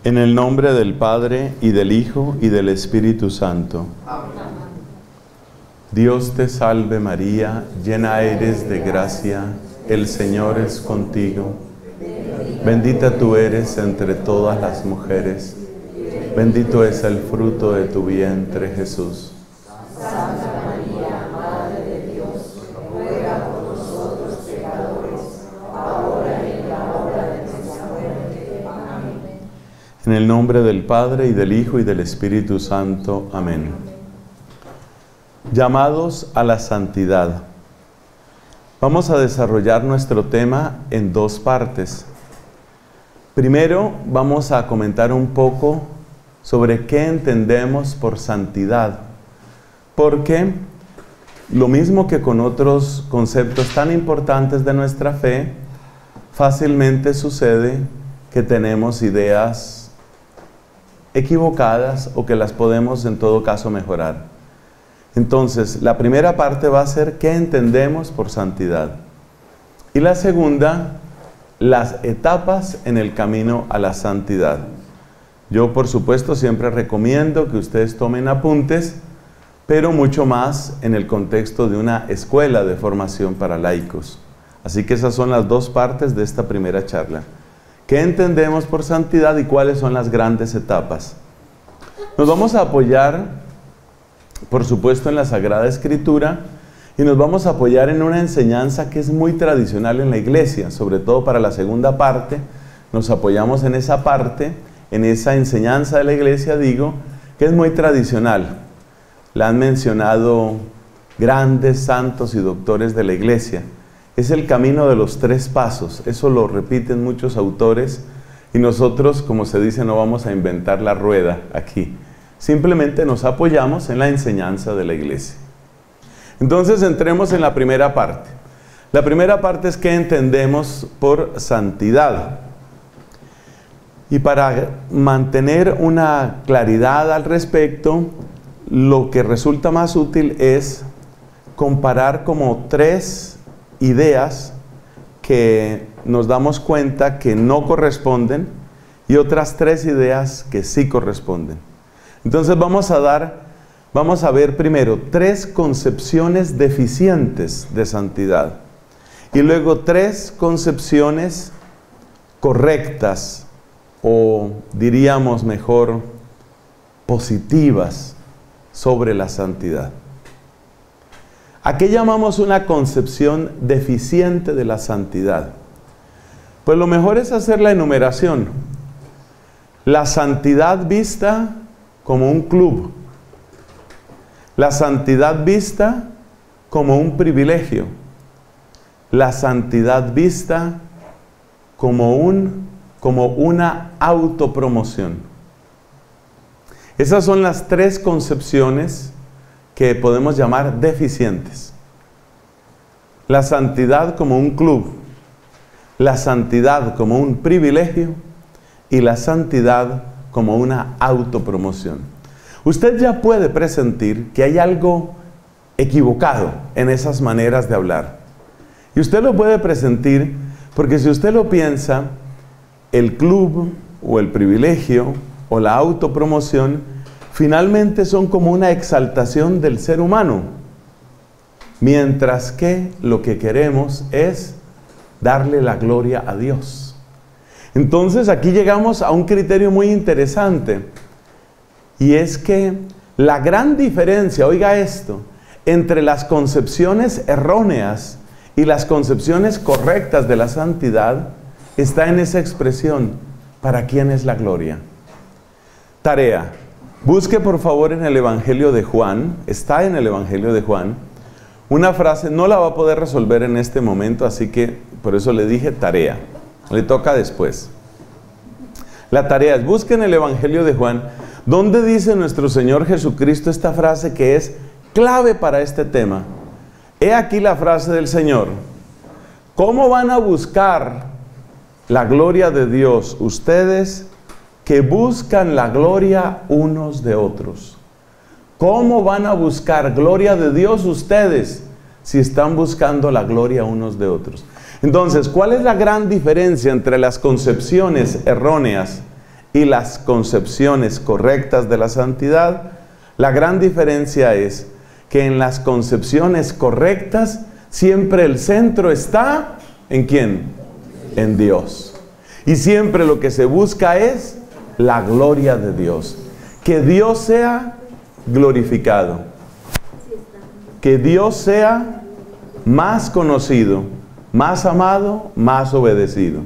En el nombre del Padre, y del Hijo, y del Espíritu Santo. Amén. Dios te salve María, llena eres de gracia, el Señor es contigo. Bendita tú eres entre todas las mujeres, bendito es el fruto de tu vientre, Jesús. Santa María, Madre de Dios, ruega por nosotros pecadores, ahora y en la hora de nuestra muerte. Amén. En el nombre del Padre, y del Hijo, y del Espíritu Santo. Amén. Llamados a la santidad. Vamos a desarrollar nuestro tema en dos partes. Primero, vamos a comentar un poco sobre qué entendemos por santidad. Porque lo mismo que con otros conceptos tan importantes de nuestra fe, fácilmente sucede que tenemos ideas equivocadas o que las podemos en todo caso mejorar. Entonces, la primera parte va a ser qué entendemos por santidad. Y la segunda, las etapas en el camino a la santidad. Yo, por supuesto, siempre recomiendo que ustedes tomen apuntes, pero mucho más en el contexto de una escuela de formación para laicos. Así que esas son las dos partes de esta primera charla. ¿Qué entendemos por santidad y cuáles son las grandes etapas? Nos vamos a apoyar, por supuesto, en la Sagrada Escritura, y nos vamos a apoyar en una enseñanza que es muy tradicional en la Iglesia, sobre todo para la segunda parte. Nos apoyamos en esa parte, en esa enseñanza de la Iglesia, digo, que es muy tradicional. La han mencionado grandes santos y doctores de la Iglesia. Es el camino de los 3 pasos, eso lo repiten muchos autores, y nosotros, como se dice, no vamos a inventar la rueda aquí. Simplemente nos apoyamos en la enseñanza de la Iglesia. Entonces entremos en la primera parte. La primera parte es qué entendemos por santidad. Y para mantener una claridad al respecto, lo que resulta más útil es comparar como 3 ideas que nos damos cuenta que no corresponden y otras 3 ideas que sí corresponden. Entonces vamos a ver primero 3 concepciones deficientes de santidad y luego 3 concepciones correctas o diríamos mejor positivas sobre la santidad. ¿A qué llamamos una concepción deficiente de la santidad? Pues lo mejor es hacer la enumeración. La santidad vista como un club. La santidad vista como un privilegio. La santidad vista como una autopromoción. Esas son las 3 concepciones que podemos llamar deficientes. La santidad como un club, la santidad como un privilegio y la santidad como una autopromoción. Usted ya puede presentir que hay algo equivocado en esas maneras de hablar. Y usted lo puede presentir porque si usted lo piensa, el club o el privilegio o la autopromoción finalmente son como una exaltación del ser humano, mientras que lo que queremos es darle la gloria a Dios. Entonces aquí llegamos a un criterio muy interesante, y es que la gran diferencia, oiga esto, entre las concepciones erróneas y las concepciones correctas de la santidad está en esa expresión: ¿para quién es la gloria? Tarea. Busque por favor en el Evangelio de Juan, está en el Evangelio de Juan, una frase, no la va a poder resolver en este momento, así que por eso le dije tarea, le toca después. La tarea es, busque en el Evangelio de Juan, donde dice nuestro Señor Jesucristo esta frase que es clave para este tema. He aquí la frase del Señor: ¿cómo van a buscar la gloria de Dios ustedes que buscan la gloria unos de otros? ¿Cómo van a buscar gloria de Dios ustedes si están buscando la gloria unos de otros? Entonces, ¿cuál es la gran diferencia entre las concepciones erróneas y las concepciones correctas de la santidad, la gran diferencia es que en las concepciones correctas siempre el centro está ¿en quién? En Dios. Y siempre lo que se busca es la gloria de Dios. Que Dios sea glorificado. Que Dios sea más conocido, más amado, más obedecido.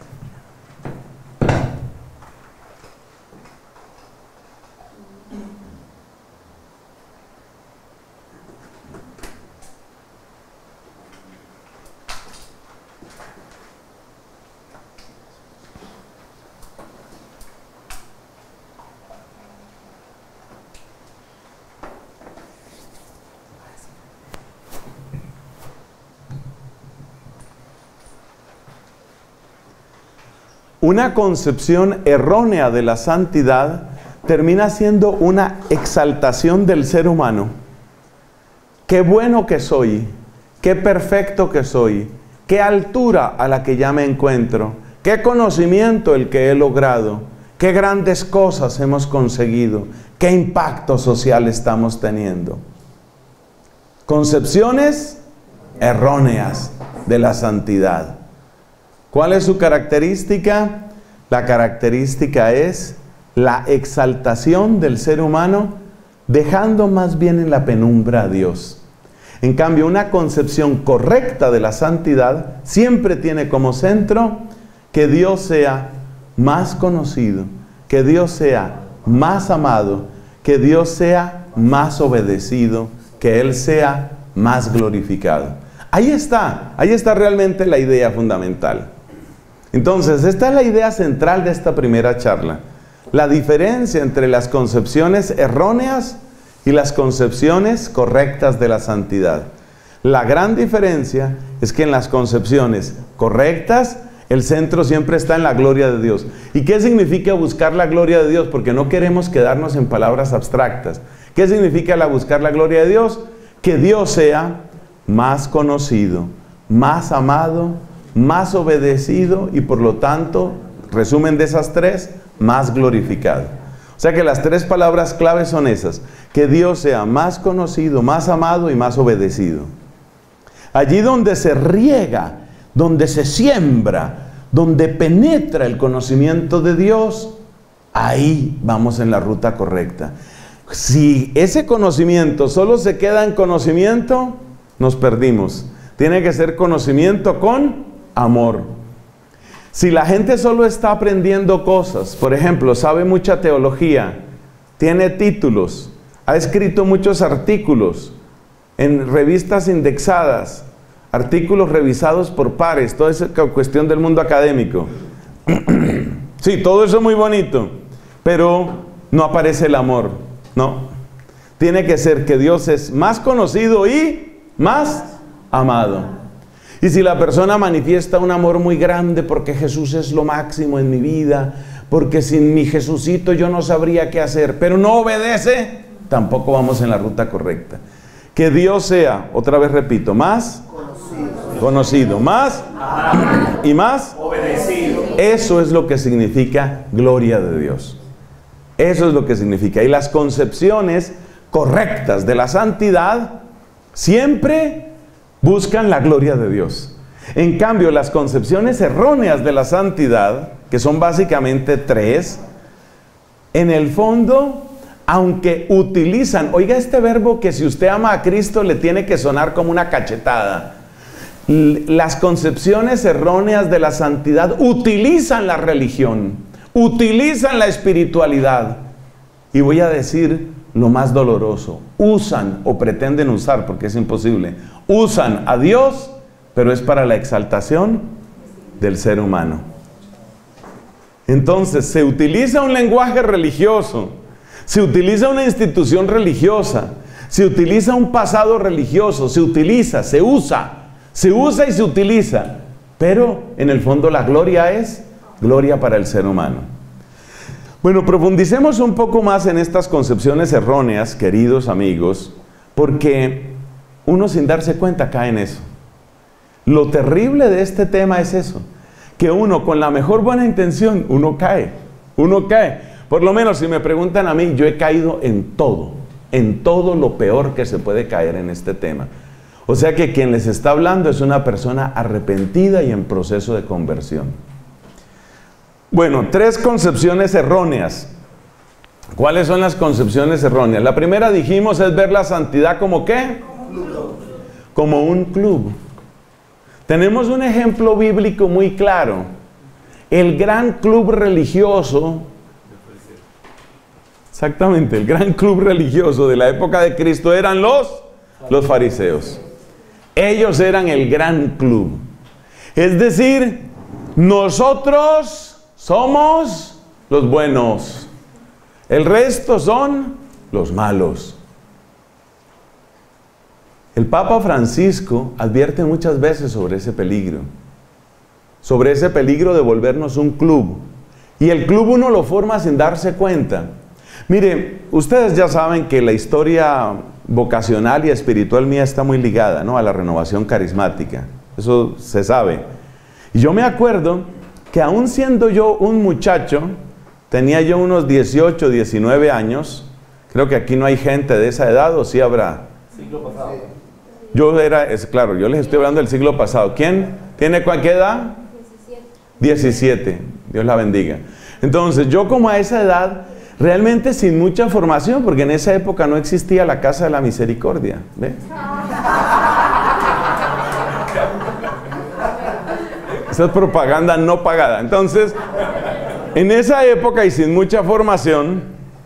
Una concepción errónea de la santidad termina siendo una exaltación del ser humano. Qué bueno que soy, qué perfecto que soy, qué altura a la que ya me encuentro, qué conocimiento el que he logrado, qué grandes cosas hemos conseguido, qué impacto social estamos teniendo. Concepciones erróneas de la santidad. ¿Cuál es su característica? La característica es la exaltación del ser humano, dejando más bien en la penumbra a Dios. En cambio, una concepción correcta de la santidad siempre tiene como centro que Dios sea más conocido, que Dios sea más amado, que Dios sea más obedecido, que Él sea más glorificado. Ahí está realmente la idea fundamental. Entonces, esta es la idea central de esta primera charla. La diferencia entre las concepciones erróneas y las concepciones correctas de la santidad. La gran diferencia es que en las concepciones correctas, el centro siempre está en la gloria de Dios. ¿Y qué significa buscar la gloria de Dios? Porque no queremos quedarnos en palabras abstractas. ¿Qué significa buscar la gloria de Dios? Que Dios sea más conocido, más amado, más obedecido y por lo tanto, resumen de esas tres, más glorificado. O sea que las tres palabras claves son esas: que Dios sea más conocido, más amado y más obedecido. Allí donde se riega, donde se siembra, donde penetra el conocimiento de Dios, ahí vamos en la ruta correcta. Si ese conocimiento solo se queda en conocimiento, nos perdimos. Tiene que ser conocimiento con amor. Si la gente solo está aprendiendo cosas, por ejemplo, sabe mucha teología, tiene títulos, ha escrito muchos artículos en revistas indexadas, artículos revisados por pares, toda esa cuestión del mundo académico. Sí, todo eso es muy bonito, pero no aparece el amor, no. Tiene que ser que Dios es más conocido y más amado. Y si la persona manifiesta un amor muy grande porque Jesús es lo máximo en mi vida, porque sin mi Jesucito yo no sabría qué hacer, pero no obedece, tampoco vamos en la ruta correcta. Que Dios sea, otra vez repito, más conocido, más y más obedecido. Eso es lo que significa gloria de Dios. Eso es lo que significa. Y las concepciones correctas de la santidad siempre buscan la gloria de Dios. En cambio, las concepciones erróneas de la santidad, que son básicamente tres, en el fondo, aunque utilizan, oiga este verbo que si usted ama a Cristo le tiene que sonar como una cachetada. Las concepciones erróneas de la santidad utilizan la religión, utilizan la espiritualidad. Y voy a decir lo más doloroso: usan o pretenden usar, porque es imposible, usan a Dios, pero es para la exaltación del ser humano. Entonces se utiliza un lenguaje religioso, se utiliza una institución religiosa, se utiliza un pasado religioso, se utiliza, se usa y se utiliza, pero en el fondo la gloria es gloria para el ser humano. Bueno, profundicemos un poco más en estas concepciones erróneas, queridos amigos, porque uno sin darse cuenta cae en eso. Lo terrible de este tema es eso, que uno con la mejor buena intención, uno cae Uno cae. Por lo menos si me preguntan a mí, yo he caído en todo lo peor que se puede caer en este tema. O sea que quien les está hablando es una persona arrepentida y en proceso de conversión. Bueno, 3 concepciones erróneas. ¿Cuáles son las concepciones erróneas? La primera, dijimos, es ver la santidad como ¿qué? Como un club. Tenemos un ejemplo bíblico muy claro. El gran club religioso, exactamente, el gran club religioso de la época de Cristo eran los fariseos. Ellos eran el gran club. Es decir, nosotros somos los buenos. El resto son los malos. El Papa Francisco advierte muchas veces sobre ese peligro. Sobre ese peligro de volvernos un club. Y el club uno lo forma sin darse cuenta. Mire, ustedes ya saben que la historia vocacional y espiritual mía está muy ligada, ¿no?, a la renovación carismática. Eso se sabe. Y yo me acuerdo que aún siendo yo un muchacho, tenía yo unos 18, 19 años, creo que aquí no hay gente de esa edad, ¿o sí habrá? Siglo pasado. Claro, yo les estoy hablando del siglo pasado. ¿Quién tiene cualquier edad? 17. Dios la bendiga. Entonces, yo como a esa edad, realmente sin mucha formación, porque en esa época no existía la Casa de la Misericordia. ¿Ve? Esa es propaganda no pagada. Entonces, en esa época y sin mucha formación,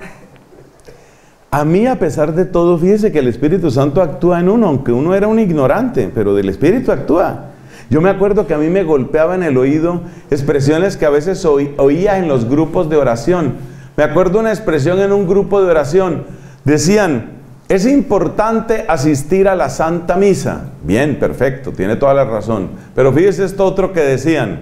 a mí, a pesar de todo, fíjese que el Espíritu Santo actúa en uno, aunque uno era un ignorante, pero del Espíritu actúa. Yo me acuerdo que a mí me golpeaba en el oído expresiones que a veces oía en los grupos de oración. Me acuerdo una expresión en un grupo de oración. Decían, es importante asistir a la Santa Misa. Bien, perfecto, tiene toda la razón. Pero fíjese esto otro que decían.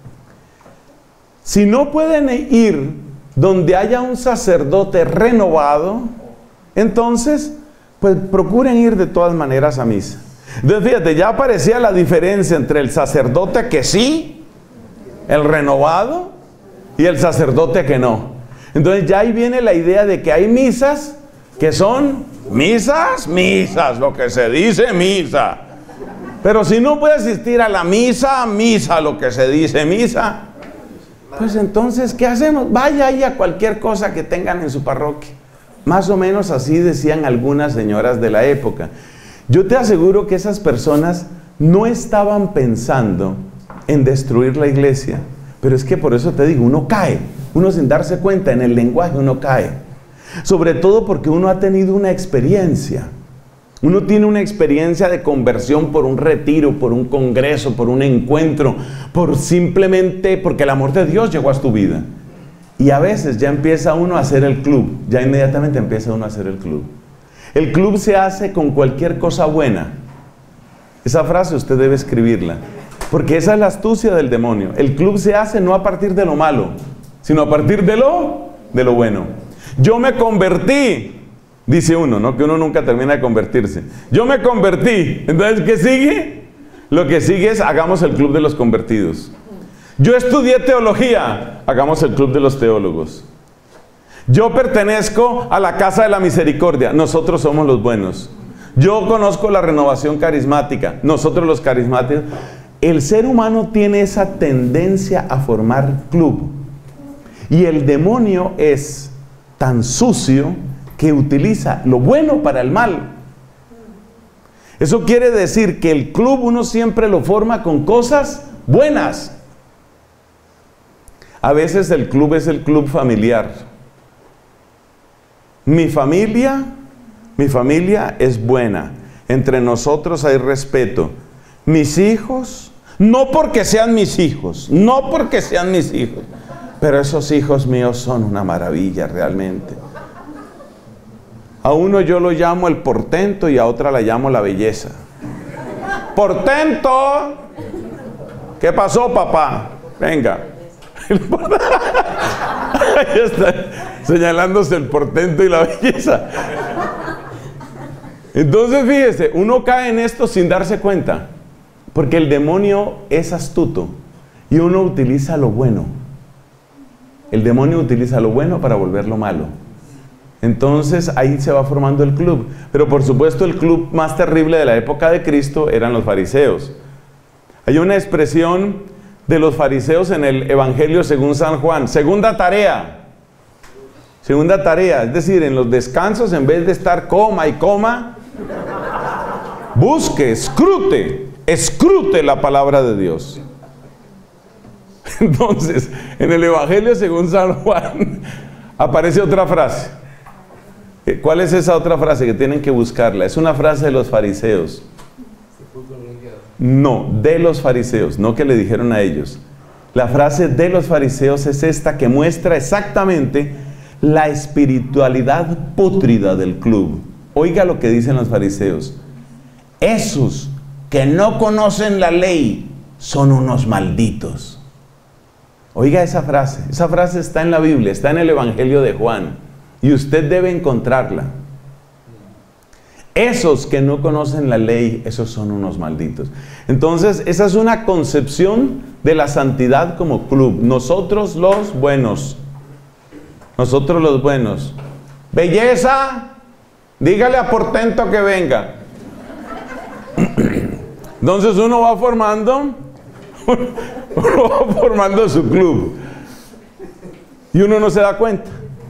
Si no pueden ir donde haya un sacerdote renovado, entonces, pues procuren ir de todas maneras a misa. Entonces, fíjate, ya aparecía la diferencia entre el sacerdote que sí, el renovado, y el sacerdote que no. Entonces, ya ahí viene la idea de que hay misas que son misas, lo que se dice misa. Pero si no puede asistir a la misa, lo que se dice misa, pues entonces, ¿qué hacemos? Vaya ahí a cualquier cosa que tengan en su parroquia. Más o menos así decían algunas señoras de la época. Yo te aseguro que esas personas no estaban pensando en destruir la iglesia. Pero es que por eso te digo, uno cae. Uno sin darse cuenta, en el lenguaje uno cae. Sobre todo porque uno ha tenido una experiencia. Uno tiene una experiencia de conversión por un retiro, por un congreso, por un encuentro, simplemente porque el amor de Dios llegó a tu vida. Y a veces ya empieza uno a hacer el club, ya inmediatamente empieza uno a hacer el club. El club se hace con cualquier cosa buena. Esa frase usted debe escribirla, porque esa es la astucia del demonio. El club se hace no a partir de lo malo, sino a partir de lo bueno. Yo me convertí, dice uno, ¿no?, que uno nunca termina de convertirse. Yo me convertí, entonces ¿qué sigue? Lo que sigue es hagamos el club de los convertidos. Yo estudié teología, hagamos el club de los teólogos. Yo pertenezco a la Casa de la Misericordia, nosotros somos los buenos. Yo conozco la renovación carismática, nosotros los carismáticos. El ser humano tiene esa tendencia a formar club. Y el demonio es tan sucio que utiliza lo bueno para el mal. Eso quiere decir que el club uno siempre lo forma con cosas buenas. A veces el club es el club familiar. Mi familia es buena. Entre nosotros hay respeto. Mis hijos, no porque sean mis hijos, pero esos hijos míos son una maravilla realmente. A uno yo lo llamo el portento y a otra la llamo la belleza. ¡Portento! ¿Qué pasó, papá? Venga. Ahí está, señalándose el portento y la belleza. Entonces fíjese, uno cae en esto sin darse cuenta, porque el demonio es astuto y uno utiliza lo bueno. el demonio utiliza lo bueno para volverlo malo. Entonces ahí se va formando el club. Pero por supuesto el club más terrible de la época de Cristo eran los fariseos. Hay una expresión de los fariseos en el Evangelio según San Juan. Segunda tarea, es decir, en los descansos, en vez de estar coma y coma, busque, escrute la palabra de Dios. Entonces, en el Evangelio según San Juan aparece otra frase. ¿Cuál es esa otra frase que tienen que buscarla? Es una frase de los fariseos. No, de los fariseos, no que le dijeron a ellos. La frase de los fariseos es esta, que muestra exactamente la espiritualidad pútrida del club. Oiga lo que dicen los fariseos. Esos que no conocen la ley son unos malditos. Oiga esa frase está en la Biblia, está en el Evangelio de Juan, y usted debe encontrarla. Esos que no conocen la ley, esos son unos malditos. Entonces, esa es una concepción de la santidad como club. Nosotros los buenos. Belleza, dígale a Portento que venga. Entonces uno va formando su club. Y uno no se da cuenta.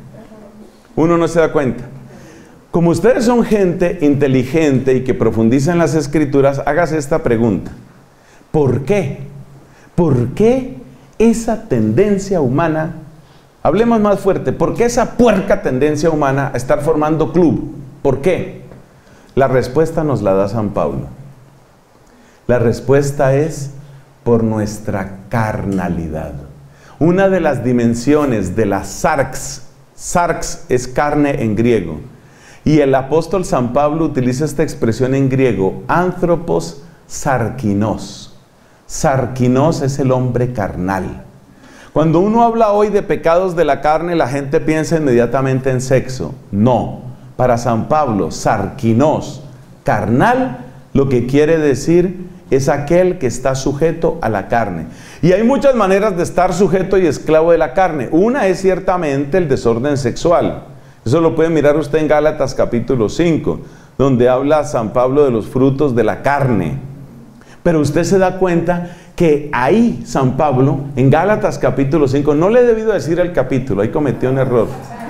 Como ustedes son gente inteligente y que profundiza en las Escrituras, hágase esta pregunta. ¿Por qué? ¿Por qué esa tendencia humana, hablemos más fuerte, por qué esa puerca tendencia humana a estar formando club? ¿Por qué? La respuesta nos la da San Pablo. La respuesta es por nuestra carnalidad. Una de las dimensiones de la sarx es carne en griego. Y el apóstol San Pablo utiliza esta expresión en griego, anthropos sarkinos. Sarkinos es el hombre carnal. Cuando uno habla hoy de pecados de la carne, la gente piensa inmediatamente en sexo. No, para San Pablo, sarkinos, carnal, lo que quiere decir es aquel que está sujeto a la carne. Y hay muchas maneras de estar sujeto y esclavo de la carne. Una es ciertamente el desorden sexual. Eso lo puede mirar usted en Gálatas capítulo 5, donde habla San Pablo de los frutos de la carne. Pero usted se da cuenta que ahí San Pablo, en Gálatas capítulo 5, no le he debido decir el capítulo, ahí cometió un error.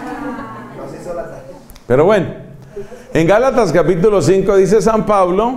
Pero bueno, en Gálatas capítulo 5 dice San Pablo,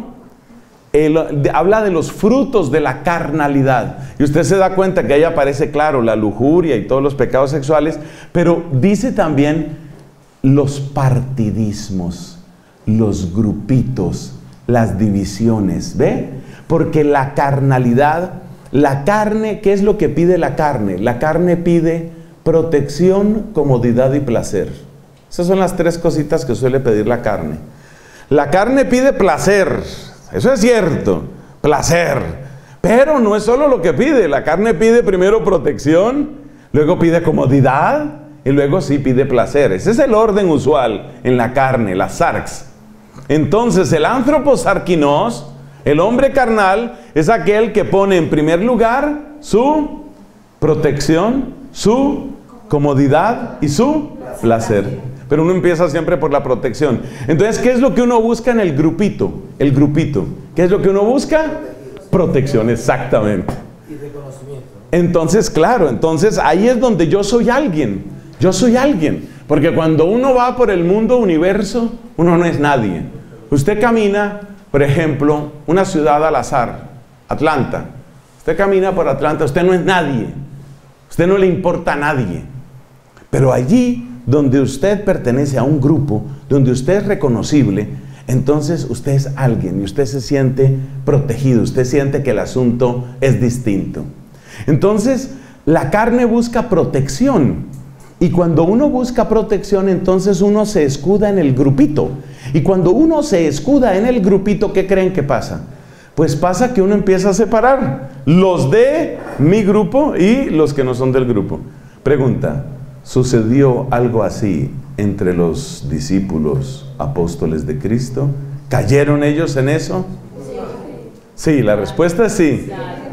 habla de los frutos de la carnalidad. Y usted se da cuenta que ahí aparece claro la lujuria y todos los pecados sexuales, pero dice también los partidismos, los grupitos, las divisiones, ¿ve? Porque la carnalidad, la carne, ¿qué es lo que pide la carne? La carne pide protección, comodidad y placer. Esas son las tres cositas que suele pedir la carne. La carne pide placer, eso es cierto, placer, pero no es solo lo que pide. La carne pide primero protección, luego pide comodidad, y luego sí pide placer. Ese es el orden usual en la carne, la sarx. Entonces el anthropos sarkinos, el hombre carnal, es aquel que pone en primer lugar su protección, su comodidad y su placer. Pero uno empieza siempre por la protección. Entonces, ¿qué es lo que uno busca en el grupito? El grupito. ¿Qué es lo que uno busca? Protección, exactamente. Y reconocimiento. Entonces, claro, entonces ahí es donde yo soy alguien. Yo soy alguien, porque cuando uno va por el mundo universo, uno no es nadie. Usted camina, por ejemplo, una ciudad al azar, Atlanta. Usted camina por Atlanta, usted no es nadie. Usted no le importa a nadie. Pero allí, donde usted pertenece a un grupo, donde usted es reconocible, entonces usted es alguien y usted se siente protegido, usted siente que el asunto es distinto. Entonces, la carne busca protección. Y cuando uno busca protección, entonces uno se escuda en el grupito. Y cuando uno se escuda en el grupito, ¿qué creen que pasa? Pues pasa que uno empieza a separar los de mi grupo y los que no son del grupo. Pregunta, ¿sucedió algo así entre los discípulos apóstoles de Cristo? ¿Cayeron ellos en eso? Sí, la respuesta es sí.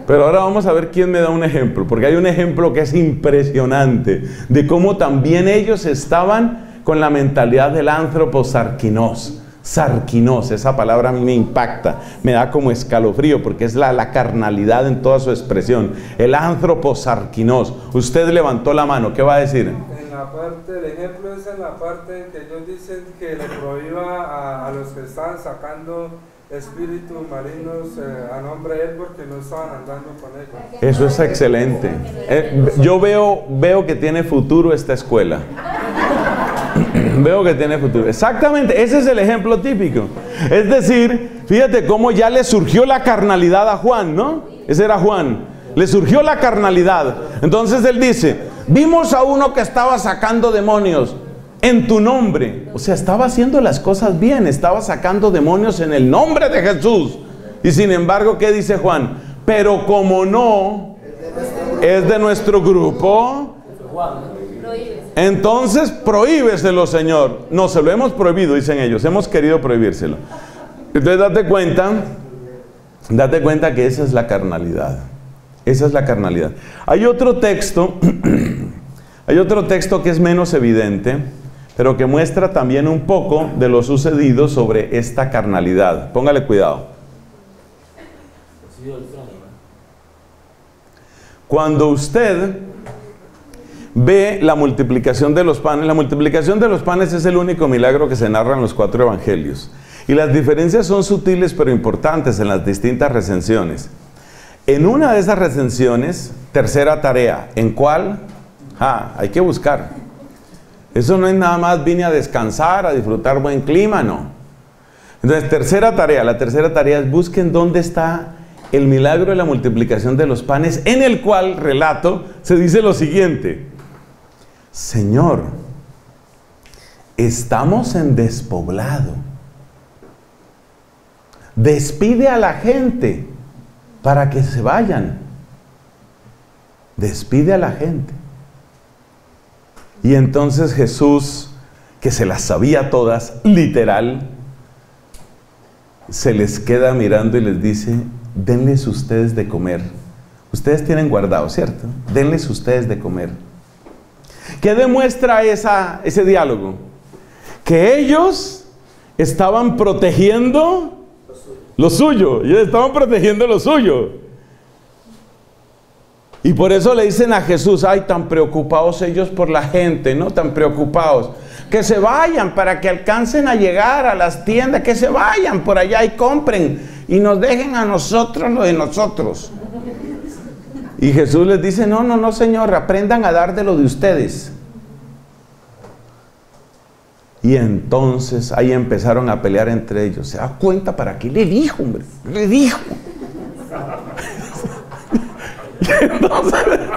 Pero ahora vamos a ver quién me da un ejemplo, porque hay un ejemplo que es impresionante de cómo también ellos estaban con la mentalidad del antroposarquinos. Sarquinos, esa palabra a mí me impacta, me da como escalofrío, porque es la carnalidad en toda su expresión. El antroposarquinos. Usted levantó la mano, ¿qué va a decir? En la parte, el ejemplo es en la parte en que ellos dicen que le prohíba a los que estaban sacando espíritus malignos a nombre de él, porque no estaban andando con ellos. Eso es excelente. Yo veo que tiene futuro esta escuela. Veo que tiene futuro. Exactamente, ese es el ejemplo típico. Es decir, fíjate cómo ya le surgió la carnalidad a Juan, ¿no? Ese era Juan. Le surgió la carnalidad. Entonces él dice, vimos a uno que estaba sacando demonios en tu nombre. O sea, estaba haciendo las cosas bien, estaba sacando demonios en el nombre de Jesús. Y sin embargo, ¿qué dice Juan? Pero como no es de nuestro grupo, entonces prohíbeselo, Señor. No, se lo hemos prohibido, dicen ellos. Hemos querido prohibírselo. Entonces date cuenta que esa es la carnalidad. Esa es la carnalidad. Hay otro texto que es menos evidente, pero que muestra también un poco de lo sucedido sobre esta carnalidad. Póngale cuidado. Cuando usted ve la multiplicación de los panes es el único milagro que se narra en los 4 evangelios. Y las diferencias son sutiles pero importantes en las distintas recensiones. En una de esas recensiones, tercera tarea, ¿en cuál? Hay que buscar. Eso no es nada más vine a descansar, a disfrutar buen clima, no. Entonces, la tercera tarea es busquen dónde está el milagro de la multiplicación de los panes, en el cual, relato, se dice lo siguiente: Señor, estamos en despoblado. Despide a la gente para que se vayan. Despide a la gente. Y entonces Jesús, que se las sabía todas, literal, se les queda mirando y les dice, denles ustedes de comer. Ustedes tienen guardado, ¿cierto? Denles ustedes de comer. ¿Qué demuestra ese diálogo? Que ellos estaban protegiendo lo suyo. Ellos estaban protegiendo lo suyo. Y por eso le dicen a Jesús, ay, tan preocupados ellos por la gente, ¿no? Tan preocupados. Que se vayan para que alcancen a llegar a las tiendas, que se vayan por allá y compren y nos dejen a nosotros lo de nosotros. Y Jesús les dice, no, Señor, aprendan a dar de lo de ustedes. Y entonces ahí empezaron a pelear entre ellos. ¿Se da cuenta para qué le dijo, hombre? Le dijo. Y entonces...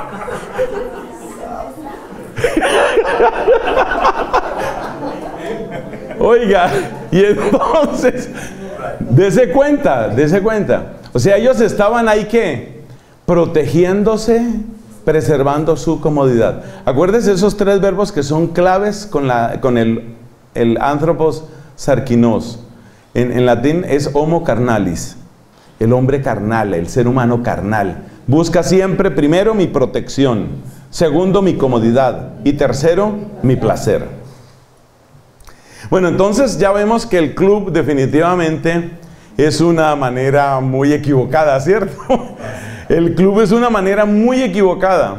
Oiga, y entonces, dése cuenta. O sea, ellos estaban ahí, ¿qué? Protegiéndose, preservando su comodidad. Acuérdese esos 3 verbos que son claves con el anthropos sarkinos. En latín es homo carnalis, el hombre carnal, el ser humano carnal. Busca siempre, primero, mi protección, segundo, mi comodidad y tercero, mi placer. Bueno, entonces ya vemos que el club definitivamente es una manera muy equivocada, ¿cierto? El club es una manera muy equivocada.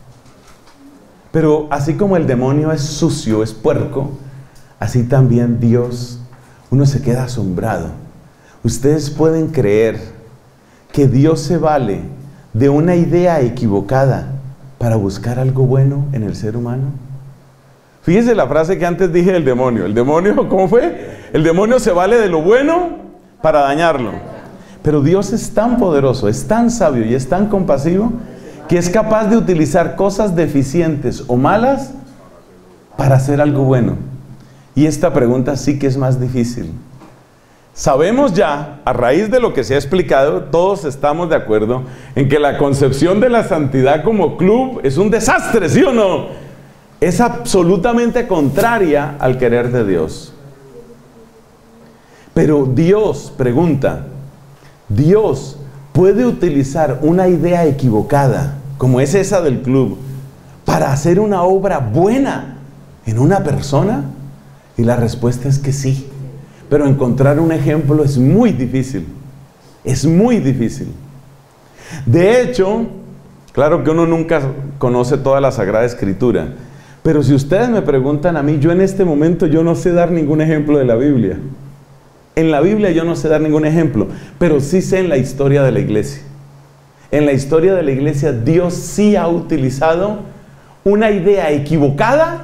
Pero así como el demonio es sucio, es puerco, así también Dios, uno se queda asombrado. Ustedes pueden creer que Dios se vale de una idea equivocada para buscar algo bueno en el ser humano. Fíjese la frase que antes dije del demonio. El demonio, ¿cómo fue? El demonio se vale de lo bueno para dañarlo. Pero Dios es tan poderoso, es tan sabio y es tan compasivo que es capaz de utilizar cosas deficientes o malas para hacer algo bueno. Y esta pregunta sí que es más difícil. Sabemos ya, a raíz de lo que se ha explicado, todos estamos de acuerdo en que la concepción de la santidad como club es un desastre, ¿sí o no? Es absolutamente contraria al querer de Dios. Pero Dios pregunta, Dios puede utilizar una idea equivocada, como es esa del club, para hacer una obra buena en una persona? Y la respuesta es que sí. Pero encontrar un ejemplo es muy difícil. Es muy difícil. De hecho, claro que uno nunca conoce toda la Sagrada Escritura, pero si ustedes me preguntan a mí, yo en este momento yo no sé dar ningún ejemplo de la Biblia. En la Biblia yo no sé dar ningún ejemplo, pero sí sé en la historia de la iglesia. En la historia de la iglesia Dios sí ha utilizado una idea equivocada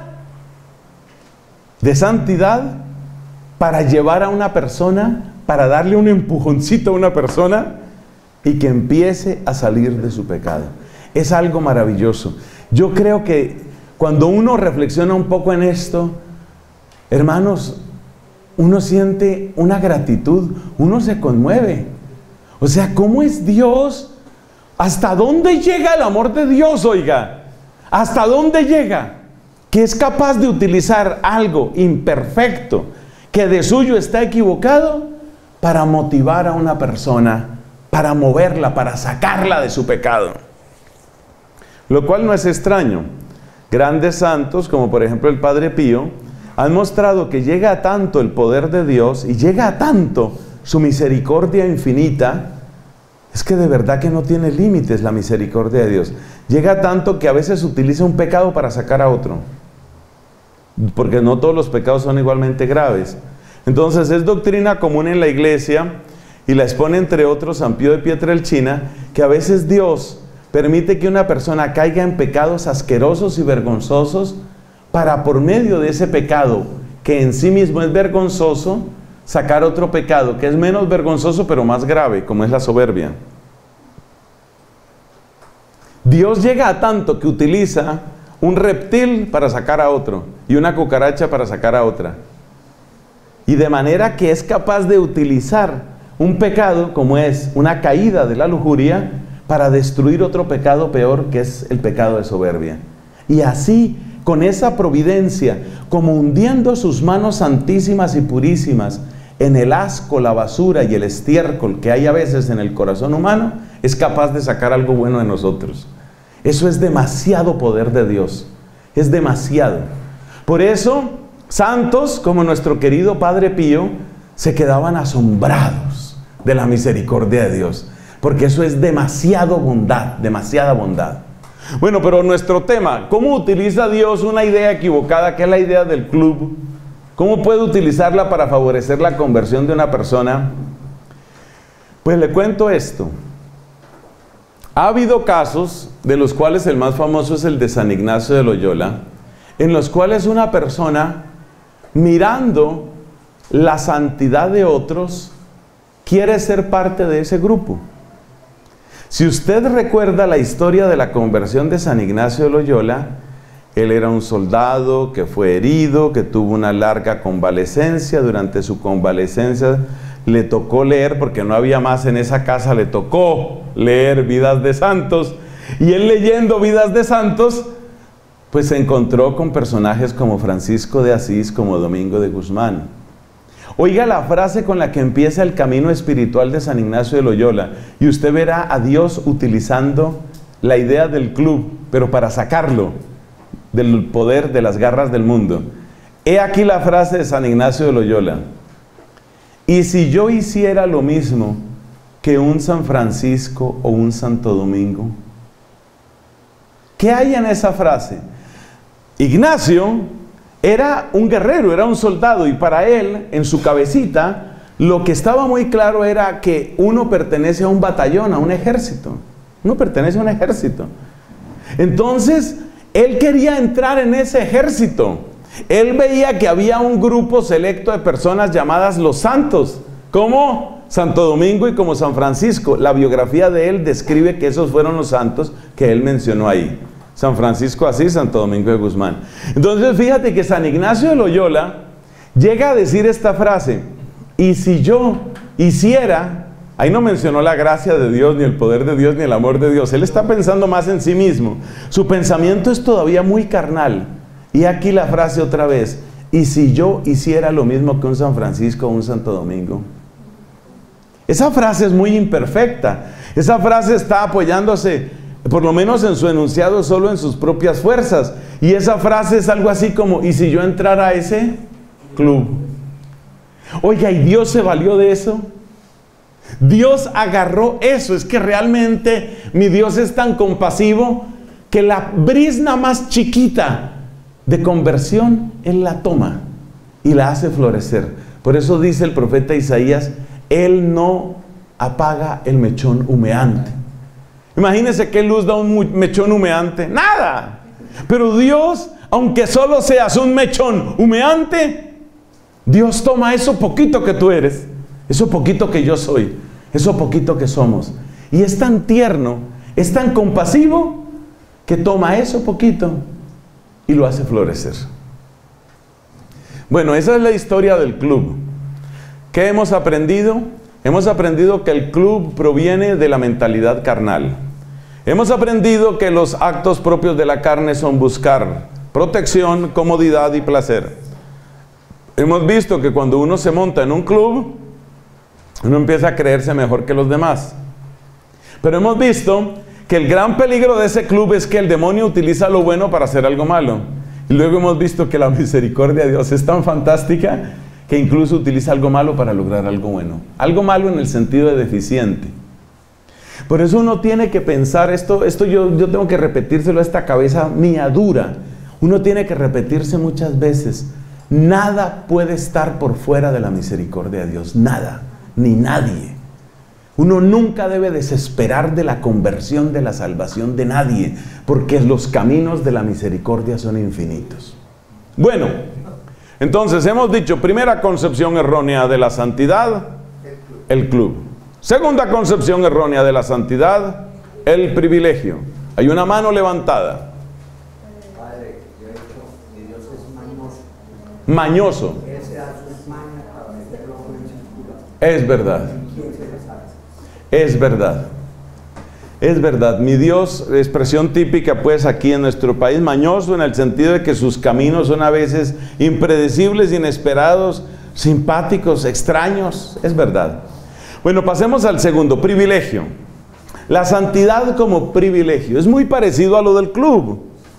de santidad para llevar a una persona, para darle un empujoncito a una persona y que empiece a salir de su pecado. Es algo maravilloso. Yo creo que cuando uno reflexiona un poco en esto, hermanos, uno siente una gratitud, uno se conmueve. O sea, ¿cómo es Dios? ¿Hasta dónde llega el amor de Dios, oiga? ¿Hasta dónde llega? Que es capaz de utilizar algo imperfecto, que de suyo está equivocado, para motivar a una persona, para moverla, para sacarla de su pecado. Lo cual no es extraño. Grandes santos, como por ejemplo el Padre Pío, han mostrado que llega a tanto el poder de Dios y llega a tanto su misericordia infinita. Es que de verdad que no tiene límites la misericordia de Dios. Llega a tanto que a veces utiliza un pecado para sacar a otro, porque no todos los pecados son igualmente graves. Entonces es doctrina común en la iglesia, y la expone entre otros San Pío de Pietrelcina, que a veces Dios permite que una persona caiga en pecados asquerosos y vergonzosos para, por medio de ese pecado que en sí mismo es vergonzoso, sacar otro pecado que es menos vergonzoso pero más grave, como es la soberbia. Dios llega a tanto que utiliza un reptil para sacar a otro y una cucaracha para sacar a otra. Y de manera que es capaz de utilizar un pecado como es una caída de la lujuria para destruir otro pecado peor, que es el pecado de soberbia. Y así, con esa providencia, como hundiendo sus manos santísimas y purísimas en el asco, la basura y el estiércol que hay a veces en el corazón humano, es capaz de sacar algo bueno de nosotros. Eso es demasiado poder de Dios. Es demasiado. Por eso, santos como nuestro querido Padre Pío se quedaban asombrados de la misericordia de Dios, porque eso es demasiado bondad, demasiada bondad. Bueno, pero nuestro tema, ¿cómo utiliza Dios una idea equivocada, que es la idea del club? ¿Cómo puede utilizarla para favorecer la conversión de una persona? Pues le cuento esto. Ha habido casos, de los cuales el más famoso es el de San Ignacio de Loyola, en los cuales una persona, mirando la santidad de otros, quiere ser parte de ese grupo. Si usted recuerda la historia de la conversión de San Ignacio de Loyola, él era un soldado que fue herido, que tuvo una larga convalecencia. Durante su convalecencia le tocó leer, porque no había más en esa casa, le tocó leer Vidas de Santos. Y él, leyendo Vidas de Santos, pues se encontró con personajes como Francisco de Asís, como Domingo de Guzmán. Oiga la frase con la que empieza el camino espiritual de San Ignacio de Loyola, y usted verá a Dios utilizando la idea del club, pero para sacarlo del poder de las garras del mundo. He aquí la frase de San Ignacio de Loyola: y si yo hiciera lo mismo que un San Francisco o un Santo Domingo. ¿Qué hay en esa frase? Ignacio era un guerrero, era un soldado, y para él, en su cabecita, lo que estaba muy claro era que uno pertenece a un batallón, a un ejército. Uno pertenece a un ejército. Entonces, él quería entrar en ese ejército. Él veía que había un grupo selecto de personas llamadas los santos, como Santo Domingo y como San Francisco. La biografía de él describe que esos fueron los santos que él mencionó ahí: San Francisco Asís, Santo Domingo de Guzmán. Entonces fíjate que San Ignacio de Loyola llega a decir esta frase: y si yo hiciera... Ahí no mencionó la gracia de Dios, ni el poder de Dios, ni el amor de Dios. Él está pensando más en sí mismo. Su pensamiento es todavía muy carnal. Y aquí la frase otra vez: y si yo hiciera lo mismo que un San Francisco o un Santo Domingo. Esa frase es muy imperfecta. Esa frase está apoyándose, por lo menos en su enunciado, solo en sus propias fuerzas. Y esa frase es algo así como, ¿y si yo entrara a ese club? Oiga, ¿y Dios se valió de eso? Dios agarró eso. Es que realmente mi Dios es tan compasivo que la brizna más chiquita de conversión, Él la toma y la hace florecer. Por eso dice el profeta Isaías, Él no apaga el mechón humeante. Imagínense qué luz da un mechón humeante. Nada. Pero Dios, aunque solo seas un mechón humeante, Dios toma eso poquito que tú eres, eso poquito que yo soy, eso poquito que somos, y es tan tierno, es tan compasivo, que toma eso poquito y lo hace florecer. Bueno, esa es la historia del club. ¿Qué hemos aprendido? Hemos aprendido que el club proviene de la mentalidad carnal. Hemos aprendido que los actos propios de la carne son buscar protección, comodidad y placer. Hemos visto que cuando uno se monta en un club, uno empieza a creerse mejor que los demás. Pero hemos visto que el gran peligro de ese club es que el demonio utiliza lo bueno para hacer algo malo. Y luego hemos visto que la misericordia de Dios es tan fantástica que incluso utiliza algo malo para lograr algo bueno. Algo malo en el sentido de deficiente. Por eso uno tiene que pensar, esto yo tengo que repetírselo a esta cabeza mía dura. Uno tiene que repetirse muchas veces. Nada puede estar por fuera de la misericordia de Dios. Nada, ni nadie. Uno nunca debe desesperar de la conversión, de la salvación de nadie, porque los caminos de la misericordia son infinitos. Bueno, entonces hemos dicho, primera concepción errónea de la santidad, el club. Segunda concepción errónea de la santidad, el privilegio. Hay una mano levantada. Padre, yo he dicho que Dios es mañoso. Mañoso. Él se da sus manos para meterlo en cintura. Es verdad. ¿Quién se les hace? Es verdad. Es verdad. Mi Dios, expresión típica pues aquí en nuestro país, mañoso en el sentido de que sus caminos son a veces impredecibles, inesperados, simpáticos, extraños. Es verdad. Bueno, pasemos al segundo, privilegio. La santidad como privilegio. Es muy parecido a lo del club.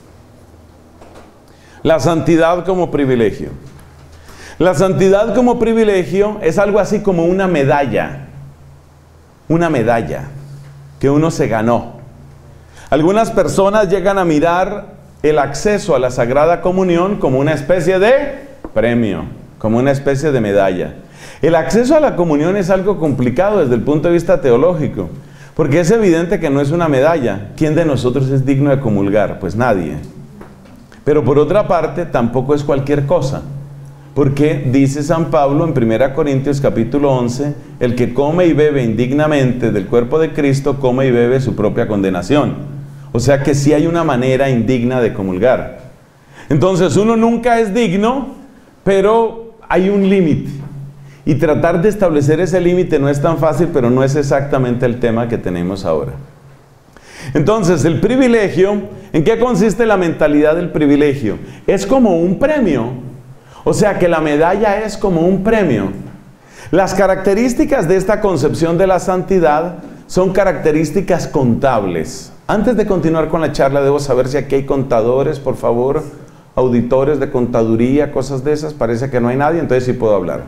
La santidad como privilegio. La santidad como privilegio es algo así como una medalla. Una medalla que uno se ganó. Algunas personas llegan a mirar el acceso a la Sagrada Comunión como una especie de premio, como una especie de medalla. El acceso a la comunión es algo complicado desde el punto de vista teológico, porque es evidente que no es una medalla. ¿Quién de nosotros es digno de comulgar? Pues nadie. Pero por otra parte, tampoco es cualquier cosa, porque dice San Pablo en 1 Corintios capítulo 11, el que come y bebe indignamente del cuerpo de Cristo, come y bebe su propia condenación. O sea que sí hay una manera indigna de comulgar. Entonces uno nunca es digno, pero hay un límite. Y tratar de establecer ese límite no es tan fácil, pero no es exactamente el tema que tenemos ahora. Entonces, el privilegio, ¿en qué consiste la mentalidad del privilegio? Es como un premio. O sea que la medalla es como un premio. Las características de esta concepción de la santidad son características contables. Antes de continuar con la charla, debo saber si aquí hay contadores, por favor, auditores de contaduría, cosas de esas. Parece que no hay nadie, entonces sí puedo hablar.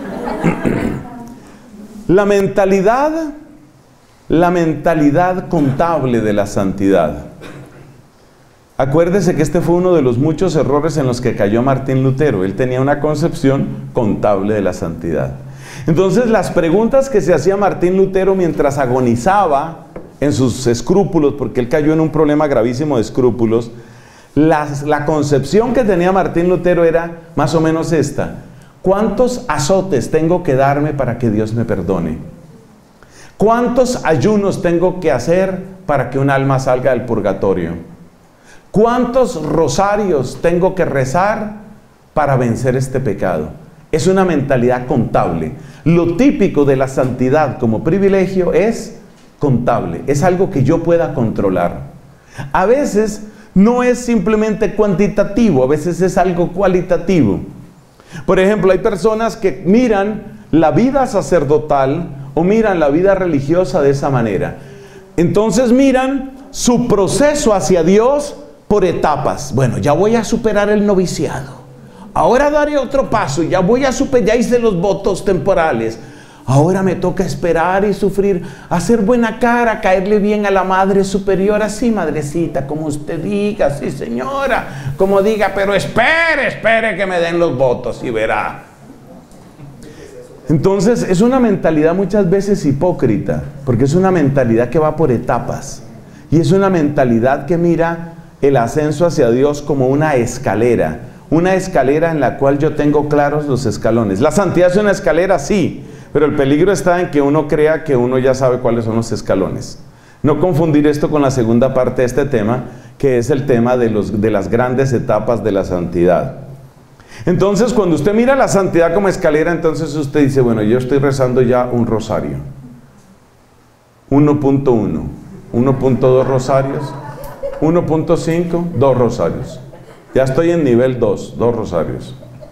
La mentalidad contable de la santidad. Acuérdese que este fue uno de los muchos errores en los que cayó Martín Lutero. Él tenía una concepción contable de la santidad. Entonces las preguntas que se hacía Martín Lutero mientras agonizaba en sus escrúpulos, porque él cayó en un problema gravísimo de escrúpulos, la concepción que tenía Martín Lutero era más o menos esta: ¿cuántos azotes tengo que darme para que Dios me perdone? ¿Cuántos ayunos tengo que hacer para que un alma salga del purgatorio? ¿Cuántos rosarios tengo que rezar para vencer este pecado? Es una mentalidad contable. Lo típico de la santidad como privilegio es contable. Es algo que yo pueda controlar. A veces no es simplemente cuantitativo, a veces es algo cualitativo. Por ejemplo, hay personas que miran la vida sacerdotal o miran la vida religiosa de esa manera. Entonces miran su proceso hacia Dios por etapas. Bueno, ya voy a superar el noviciado. Ahora daré otro paso. Ya voy a superar, ya hice los votos temporales. Ahora me toca esperar y sufrir, hacer buena cara, caerle bien a la Madre Superior. Así, madrecita, como usted diga, sí, señora, como diga, pero espere que me den los votos y verá. Entonces, es una mentalidad muchas veces hipócrita, porque es una mentalidad que va por etapas. Y es una mentalidad que mira el ascenso hacia Dios como una escalera en la cual yo tengo claros los escalones. La santidad es una escalera, sí, pero el peligro está en que uno crea que uno ya sabe cuáles son los escalones. No confundir esto con la segunda parte de este tema, que es el tema de las grandes etapas de la santidad. Entonces, cuando usted mira la santidad como escalera, entonces usted dice, bueno, yo estoy rezando ya un rosario. 1.1, 1.2 rosarios, 1.5, 2 rosarios. Ya estoy en nivel 2 rosarios.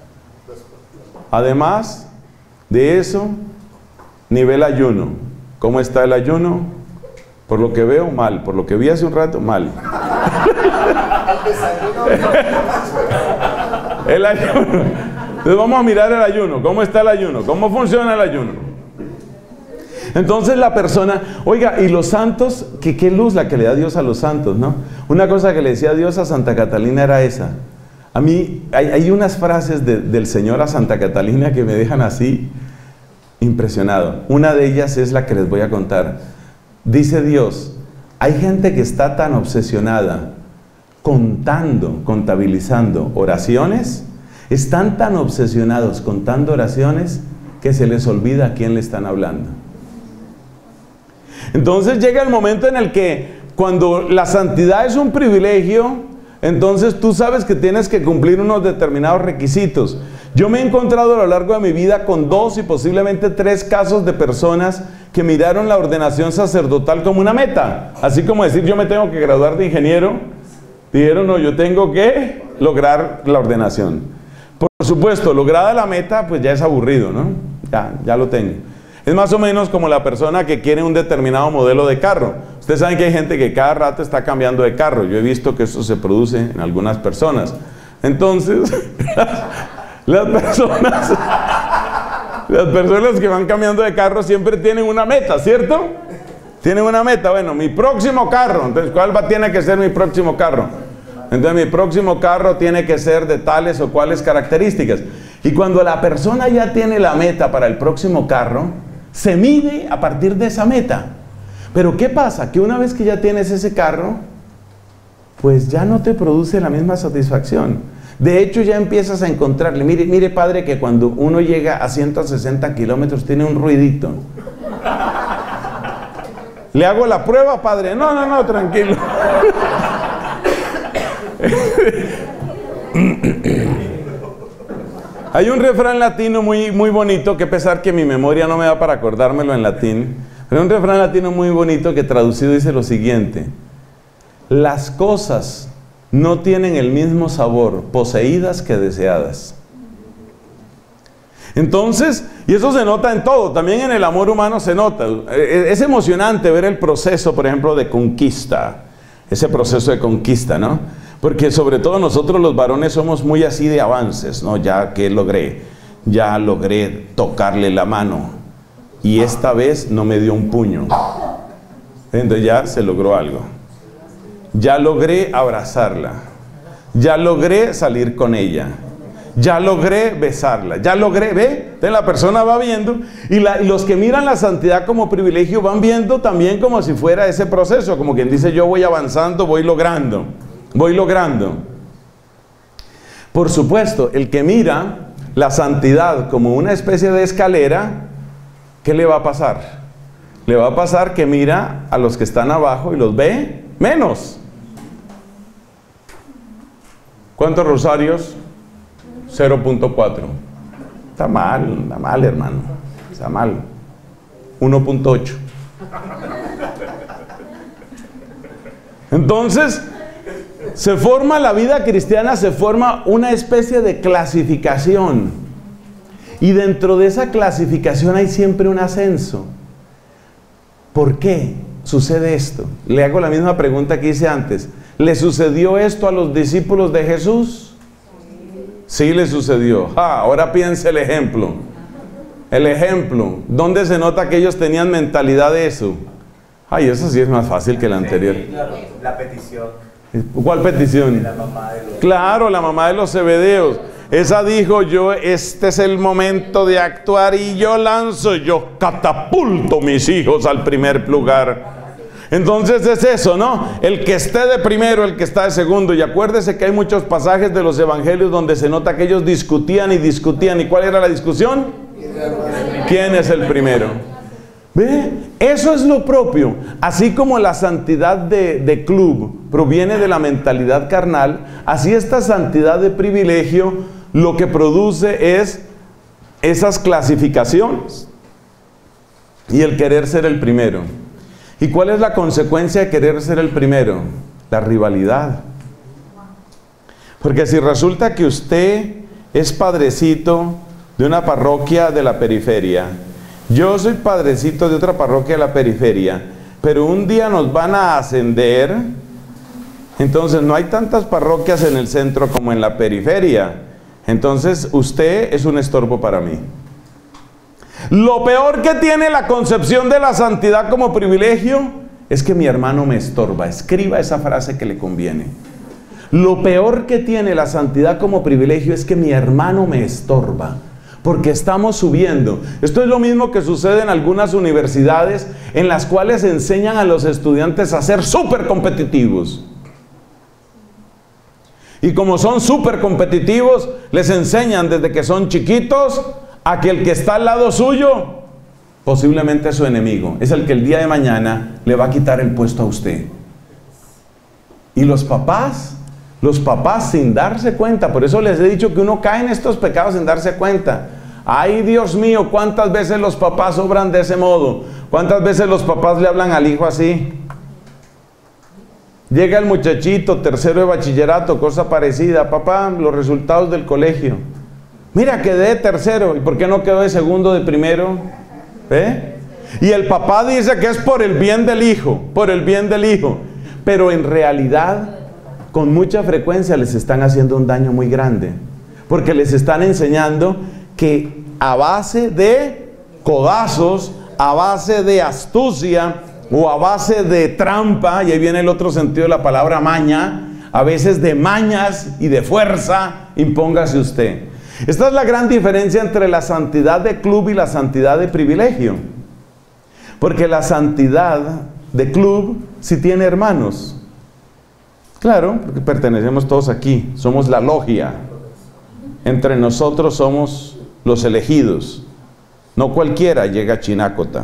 Además de eso, nivel ayuno. ¿Cómo está el ayuno? Por lo que veo, mal. Por lo que vi hace un rato, mal. El ayuno. Entonces vamos a mirar el ayuno. ¿Cómo está el ayuno? ¿Cómo funciona el ayuno? Entonces la persona, oiga, y los santos, qué luz la que le da Dios a los santos, ¿no? Una cosa que le decía Dios a Santa Catalina era esa. A mí hay unas frases del Señor a Santa Catalina que me dejan así impresionado. Una de ellas es la que les voy a contar. Dice Dios, hay gente que está tan obsesionada contabilizando oraciones, están tan obsesionados contando oraciones que se les olvida a quién le están hablando. Entonces llega el momento en el que cuando la santidad es un privilegio, entonces tú sabes que tienes que cumplir unos determinados requisitos. Yo me he encontrado a lo largo de mi vida con 2 y posiblemente 3 casos de personas que miraron la ordenación sacerdotal como una meta. Así como decir, yo me tengo que graduar de ingeniero, dijeron, no, yo tengo que lograr la ordenación. Por supuesto, lograda la meta, pues ya es aburrido, ¿no? Ya lo tengo. Es más o menos como la persona que quiere un determinado modelo de carro. Ustedes saben que hay gente que cada rato está cambiando de carro. Yo he visto que eso se produce en algunas personas. Entonces, las personas que van cambiando de carro siempre tienen una meta, ¿cierto? Tienen una meta. Bueno, mi próximo carro. Entonces, ¿cuál tiene que ser mi próximo carro? Entonces, mi próximo carro tiene que ser de tales o cuales características. Y cuando la persona ya tiene la meta para el próximo carro, se mide a partir de esa meta. Pero ¿qué pasa? Que una vez que ya tienes ese carro, pues ya no te produce la misma satisfacción. De hecho, ya empiezas a encontrarle, mire padre, que cuando uno llega a 160 kilómetros tiene un ruidito. ¿Le hago la prueba, padre? No, tranquilo. Hay un refrán latino muy bonito, que pesar que mi memoria no me da para acordármelo en latín, pero un refrán latino muy bonito que traducido dice lo siguiente: las cosas no tienen el mismo sabor poseídas que deseadas. Entonces, y eso se nota en todo, también en el amor humano se nota. Es emocionante ver el proceso, por ejemplo, de conquista, ese proceso de conquista, ¿no? Porque sobre todo nosotros los varones somos muy así de avances, ¿no? Ya logré tocarle la mano y esta vez no me dio un puño. Entonces ya se logró algo. Ya logré abrazarla, ya logré salir con ella, ya logré besarla, ya logré, ¿ve? Entonces la persona va viendo y los que miran la santidad como privilegio van viendo también como si fuera ese proceso, como quien dice, yo voy avanzando, voy logrando. Por supuesto, el que mira la santidad como una especie de escalera, ¿qué le va a pasar? Le va a pasar que mira a los que están abajo y los ve menos. ¿Cuántos rosarios? 0.4. Está mal, hermano. Está mal. 1.8. Entonces, se forma la vida cristiana, se forma una especie de clasificación. Y dentro de esa clasificación hay siempre un ascenso. ¿Por qué? sucede esto. Le hago la misma pregunta que hice antes. ¿Le sucedió esto a los discípulos de Jesús? Sí le sucedió. Ahora piense el ejemplo. El ejemplo. ¿Dónde se nota que ellos tenían mentalidad de eso? Eso sí es más fácil que la anterior. La petición. ¿Cuál petición? La mamá de los... Claro, la mamá de los Zebedeos. Esa dijo, este es el momento de actuar y yo catapulto mis hijos al primer lugar. Entonces es eso, ¿no? El que esté de primero, el que está de segundo. Y acuérdese que hay muchos pasajes de los evangelios donde se nota que ellos discutían y discutían. ¿Y cuál era la discusión? ¿Quién es el primero? ¿Ve? Eso es lo propio. Así como la santidad de club proviene de la mentalidad carnal, así esta santidad de privilegio lo que produce es esas clasificaciones y el querer ser el primero. ¿Y cuál es la consecuencia de querer ser el primero? La rivalidad. Porque si resulta que usted es padrecito de una parroquia de la periferia, yo soy padrecito de otra parroquia de la periferia, pero un día nos van a ascender, entonces no hay tantas parroquias en el centro como en la periferia, entonces usted es un estorbo para mí. Lo peor que tiene la concepción de la santidad como privilegio es que mi hermano me estorba. Escriba esa frase que le conviene. Lo peor que tiene la santidad como privilegio es que mi hermano me estorba, porque estamos subiendo. Esto es lo mismo que sucede en algunas universidades en las cuales enseñan a los estudiantes a ser súper competitivos. Y como son súper competitivos, les enseñan desde que son chiquitos a que el que está al lado suyo posiblemente es su enemigo. Es el que el día de mañana le va a quitar el puesto a usted. Y los papás sin darse cuenta, por eso les he dicho que uno cae en estos pecados sin darse cuenta. Ay, Dios mío, ¿cuántas veces los papás obran de ese modo? ¿Cuántas veces los papás le hablan al hijo así? Llega el muchachito, tercero de bachillerato, cosa parecida. Papá, los resultados del colegio. Mira, quedé de tercero. ¿Y por qué no quedó de segundo, de primero? Y el papá dice que es por el bien del hijo, por el bien del hijo. Pero en realidad, con mucha frecuencia les están haciendo un daño muy grande. Porque les están enseñando que a base de codazos, a base de astucia o a base de trampa, y ahí viene el otro sentido de la palabra maña, a veces de mañas y de fuerza, impóngase usted. Esta es la gran diferencia entre la santidad de club y la santidad de privilegio. Porque la santidad de club sí tiene hermanos. Claro, porque pertenecemos todos aquí, somos la logia. Entre nosotros somos los elegidos. No cualquiera llega a Chinácota.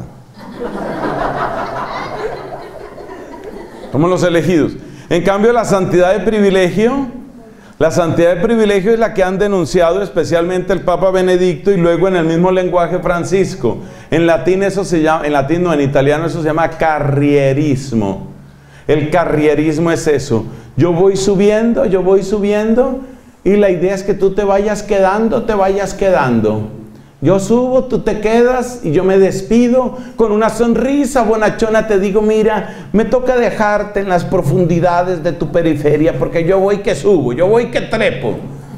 Somos los elegidos. En cambio, la santidad de privilegio es la que han denunciado especialmente el Papa Benedicto y luego en el mismo lenguaje Francisco. En latín eso se llama, en italiano eso se llama carrierismo. El carrierismo es eso. Yo voy subiendo y la idea es que tú te vayas quedando. Yo subo, tú te quedas y yo me despido con una sonrisa bonachona, te digo, mira, me toca dejarte en las profundidades de tu periferia porque yo voy que subo, yo voy que trepo.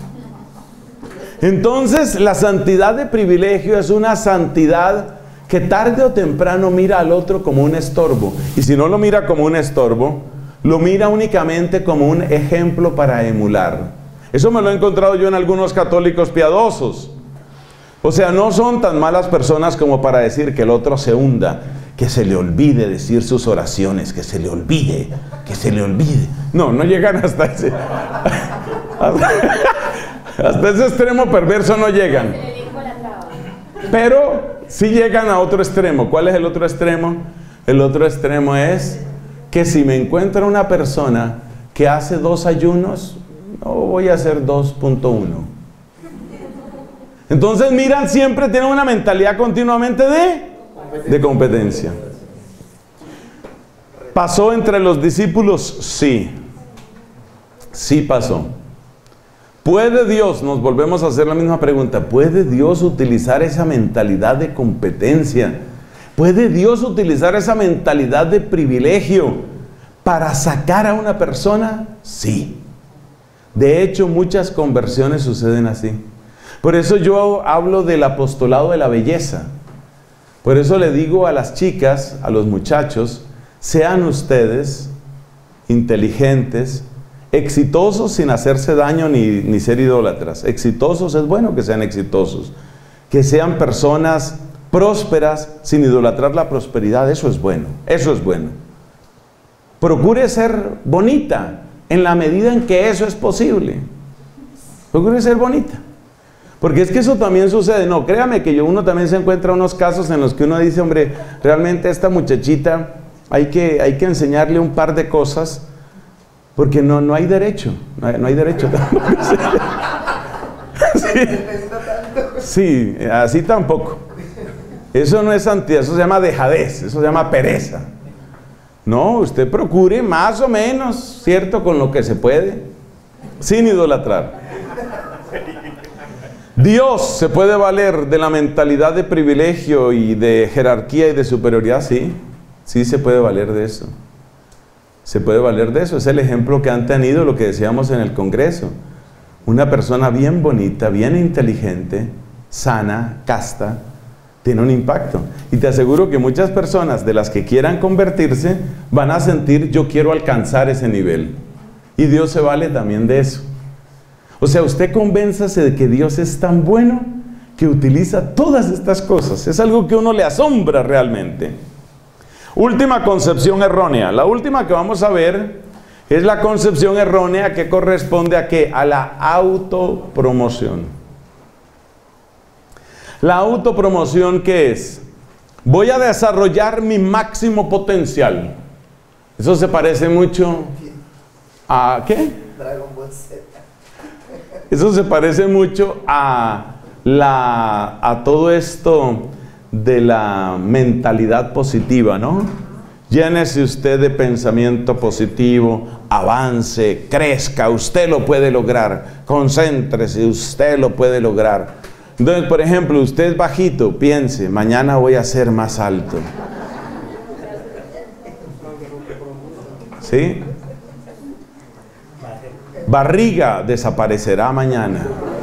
Entonces, la santidad de privilegio es una santidad que tarde o temprano mira al otro como un estorbo. Y si no lo mira como un estorbo, lo mira únicamente como un ejemplo para emular. Eso me lo he encontrado yo en algunos católicos piadosos. O sea, no son tan malas personas como para decir que el otro se hunda, que se le olvide decir sus oraciones, que se le olvide. No, no llegan hasta ese... hasta ese extremo perverso no llegan. Pero sí llegan a otro extremo. ¿Cuál es el otro extremo? El otro extremo es que si me encuentro una persona que hace 2 ayunos, no voy a hacer 2.1. Entonces miran, siempre tienen una mentalidad continuamente de competencia. ¿Pasó entre los discípulos? Sí. Sí pasó. ¿Puede Dios, nos volvemos a hacer la misma pregunta, ¿puede Dios utilizar esa mentalidad de competencia ¿Puede Dios utilizar esa mentalidad de privilegio para sacar a una persona? Sí. De hecho, muchas conversiones suceden así. Por eso yo hablo del apostolado de la belleza. Por eso le digo a las chicas, a los muchachos, sean ustedes inteligentes, exitosos sin hacerse daño ni ser idólatras. Exitosos, es bueno que sean exitosos. Que sean personas prósperas sin idolatrar la prosperidad, eso es bueno, eso es bueno. Procure ser bonita en la medida en que eso es posible. Procure ser bonita. Porque es que eso también sucede. No, créame que uno también se encuentra unos casos en los que uno dice, hombre, realmente a esta muchachita hay que enseñarle un par de cosas, porque no hay derecho. No hay derecho. Sí, así tampoco. Eso no es santidad, eso se llama dejadez, eso se llama pereza. No, usted procure más o menos, ¿cierto? Con lo que se puede, sin idolatrar. Dios se puede valer de la mentalidad de privilegio y de jerarquía y de superioridad, sí. Sí se puede valer de eso. Se puede valer de eso. Es el ejemplo que han tenido, lo que decíamos en el Congreso. Una persona bien bonita, bien inteligente, sana, casta, tiene un impacto. Y te aseguro que muchas personas de las que quieran convertirse van a sentir, yo quiero alcanzar ese nivel. Y Dios se vale también de eso. O sea, usted convénzase de que Dios es tan bueno que utiliza todas estas cosas. Es algo que a uno le asombra realmente. Última concepción errónea. La última que vamos a ver es la concepción errónea que corresponde a ¿qué? A la autopromoción. La autopromoción, ¿qué es? Voy a desarrollar mi máximo potencial. Eso se parece mucho a ¿qué? Dragon Ball Z. Eso se parece mucho a todo esto de la mentalidad positiva, ¿no? Llénese usted de pensamiento positivo, avance, crezca, usted lo puede lograr, concéntrese, usted lo puede lograr. Entonces, por ejemplo, usted es bajito, piense, mañana voy a ser más alto. ¿Sí? Barriga desaparecerá mañana.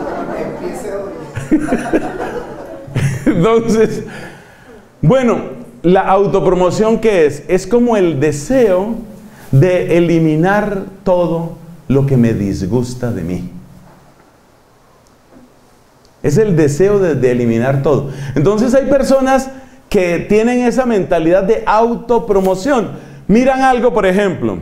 Entonces, bueno, la autopromoción, ¿qué es? Es como el deseo de eliminar todo lo que me disgusta de mí. Es el deseo de eliminar todo. Entonces hay personas que tienen esa mentalidad de autopromoción. Miran algo, por ejemplo,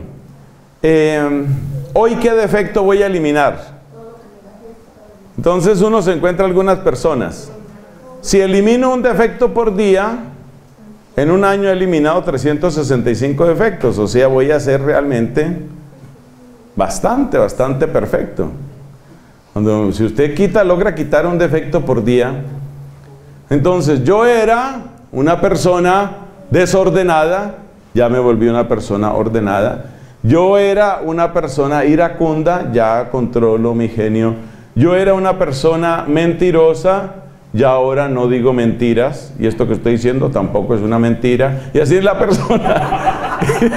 hoy qué defecto voy a eliminar. Entonces uno se encuentra algunas personas. Si elimino un defecto por día, en un año he eliminado 365 defectos. O sea, voy a ser realmente bastante perfecto. Si usted logra quitar un defecto por día, entonces yo era una persona desordenada, ya me volví una persona ordenada. Yo era una persona iracunda, ya controlo mi genio. Yo era una persona mentirosa, ya ahora no digo mentiras, y esto que estoy diciendo tampoco es una mentira, y así es la persona.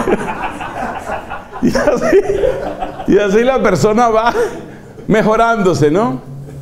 y así la persona va mejorándose, ¿no?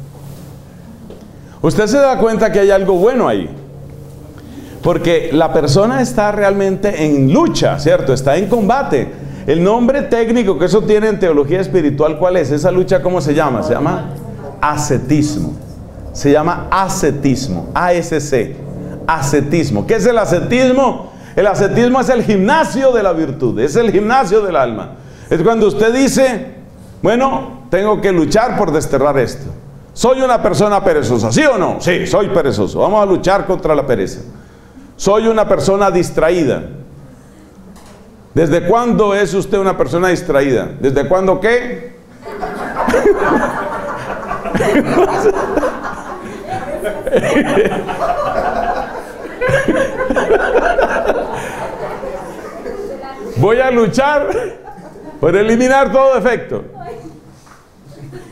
Usted se da cuenta que hay algo bueno ahí, porque la persona está realmente en lucha, ¿cierto? Está en combate. El nombre técnico que eso tiene en teología espiritual, ¿cuál es? Esa lucha, ¿cómo se llama? Se llama ascetismo. Se llama ascetismo, ASC, ascetismo. ¿Qué es el ascetismo? El ascetismo es el gimnasio de la virtud, es el gimnasio del alma. Es cuando usted dice, bueno, tengo que luchar por desterrar esto. ¿Soy una persona perezosa? ¿Sí o no? Sí, soy perezoso. Vamos a luchar contra la pereza. ¿Soy una persona distraída? ¿Desde cuándo es usted una persona distraída? ¿Desde cuándo qué? Voy a luchar por eliminar todo defecto.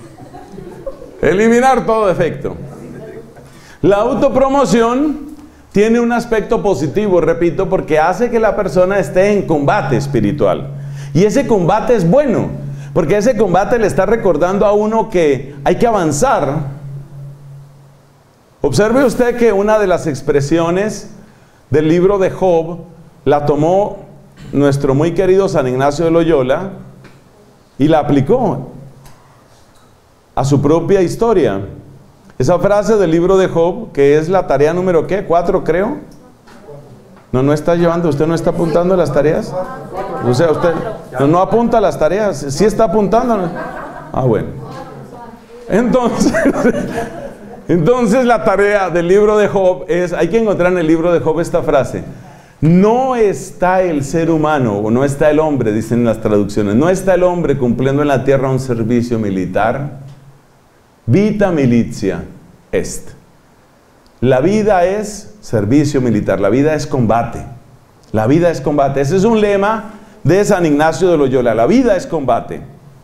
Eliminar todo defecto. La autopromoción tiene un aspecto positivo, repito, porque hace que la persona esté en combate espiritual. Y ese combate es bueno, porque ese combate le está recordando a uno que hay que avanzar. Observe usted que una de las expresiones del libro de Job la tomó nuestro muy querido San Ignacio de Loyola y la aplicó a su propia historia. Esa frase del libro de Job, que es la tarea número ¿qué? 4, creo. No está llevando, usted no está apuntando las tareas. O sea, usted no apunta las tareas, sí está apuntando. Ah, bueno. Entonces la tarea del libro de Job es, hay que encontrar en el libro de Job esta frase: no está el ser humano, o no está el hombre, dicen las traducciones, no está el hombre cumpliendo en la tierra un servicio militar. Vita militia est. La vida es servicio militar, la vida es combate. La vida es combate. Ese es un lema de San Ignacio de Loyola: la vida es combate.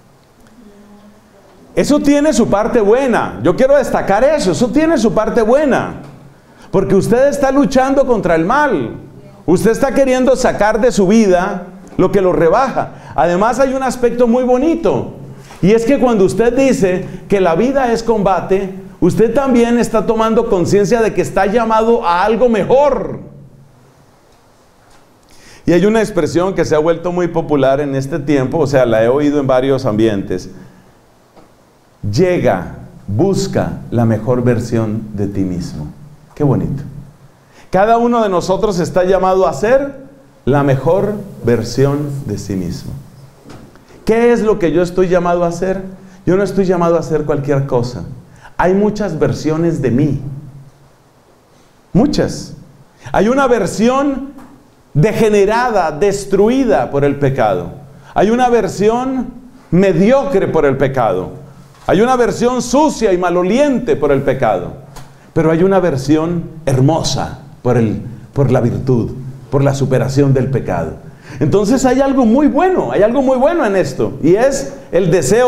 Eso tiene su parte buena. Yo quiero destacar eso tiene su parte buena. Porque usted está luchando contra el mal. Usted está queriendo sacar de su vida lo que lo rebaja. Además hay un aspecto muy bonito. Y es que cuando usted dice que la vida es combate, usted también está tomando conciencia de que está llamado a algo mejor. Y hay una expresión que se ha vuelto muy popular en este tiempo, o sea, la he oído en varios ambientes. Llega, busca la mejor versión de ti mismo. Qué bonito. Cada uno de nosotros está llamado a ser la mejor versión de sí mismo. ¿Qué es lo que yo estoy llamado a hacer? Yo no estoy llamado a hacer cualquier cosa. Hay muchas versiones de mí. Muchas. Hay una versión degenerada, destruida por el pecado. Hay una versión mediocre por el pecado. Hay una versión sucia y maloliente por el pecado. Pero hay una versión hermosa por la virtud, por la superación del pecado. Entonces hay algo muy bueno en esto, y es el deseo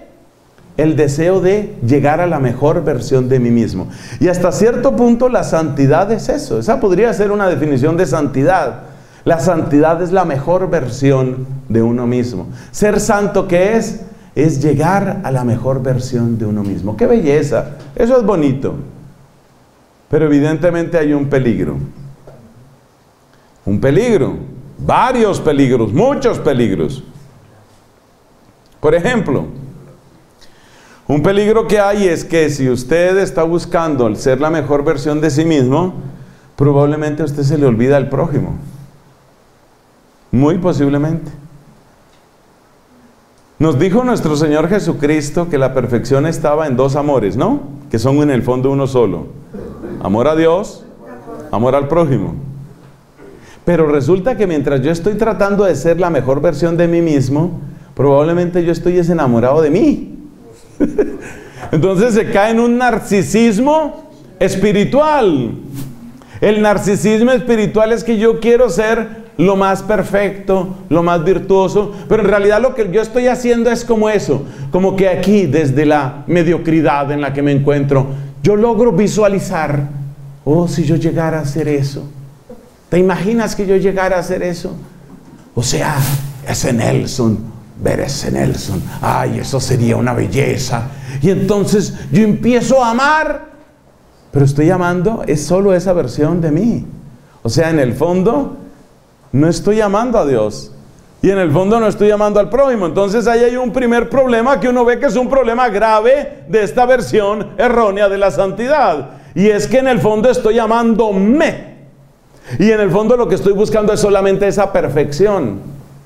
de llegar a la mejor versión de mí mismo. Y hasta cierto punto la santidad es eso. Esa podría ser una definición de santidad. La santidad es la mejor versión de uno mismo. Ser santo, ¿qué es? Es llegar a la mejor versión de uno mismo. ¡Qué belleza! Eso es bonito. Pero evidentemente hay un peligro. Un peligro. Varios peligros, muchos peligros. Por ejemplo, un peligro que hay es que si usted está buscando el ser la mejor versión de sí mismo, probablemente a usted se le olvida el prójimo. Muy posiblemente. Nos dijo nuestro Señor Jesucristo que la perfección estaba en 2 amores, ¿no? Que son en el fondo uno solo. Amor a Dios, amor al prójimo. Pero resulta que mientras yo estoy tratando de ser la mejor versión de mí mismo, probablemente yo estoy enamorado de mí. Entonces se cae en un narcisismo espiritual. El narcisismo espiritual es que yo quiero ser lo más perfecto, lo más virtuoso, pero en realidad lo que yo estoy haciendo es como eso, como que aquí, desde la mediocridad en la que me encuentro, yo logro visualizar, oh, si yo llegara a hacer eso. ¿Te imaginas que yo llegara a hacer eso? O sea, ese Nelson, ver ese Nelson, ay, eso sería una belleza. Y entonces yo empiezo a amar, pero estoy amando, es solo esa versión de mí. O sea, en el fondo, no estoy amando a Dios. Y en el fondo no estoy amando al prójimo. Entonces ahí hay un primer problema que uno ve que es un problema grave de esta versión errónea de la santidad. Y es que en el fondo estoy amándome. Y en el fondo lo que estoy buscando es solamente esa perfección.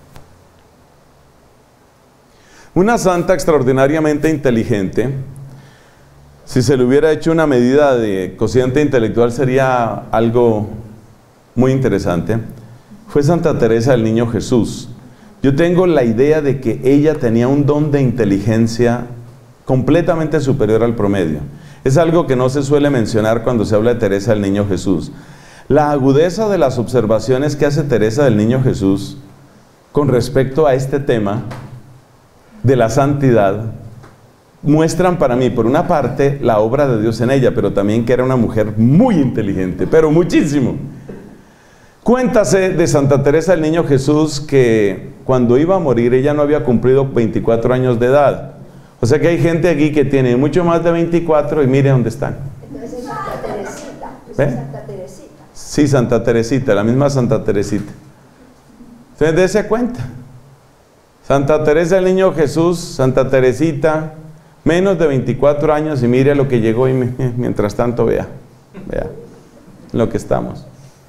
Una santa extraordinariamente inteligente, si se le hubiera hecho una medida de cociente intelectual, sería algo muy interesante. Fue Santa Teresa del Niño Jesús. Yo tengo la idea de que ella tenía un don de inteligencia completamente superior al promedio. Es algo que no se suele mencionar cuando se habla de Teresa del Niño Jesús. La agudeza de las observaciones que hace Teresa del Niño Jesús con respecto a este tema de la santidad muestran para mí, por una parte, la obra de Dios en ella, pero también que era una mujer muy inteligente, pero muchísimo. Cuéntase de Santa Teresa del Niño Jesús que cuando iba a morir ella no había cumplido 24 años de edad. O sea que hay gente aquí que tiene mucho más de 24 y mire dónde están. Entonces es Santa Teresita. ¿Ve? Santa Teresita. Sí, Santa Teresita, la misma Santa Teresita. Entonces dése cuenta. Santa Teresa del Niño Jesús, Santa Teresita, menos de 24 años y mire lo que llegó y mientras tanto vea lo que estamos.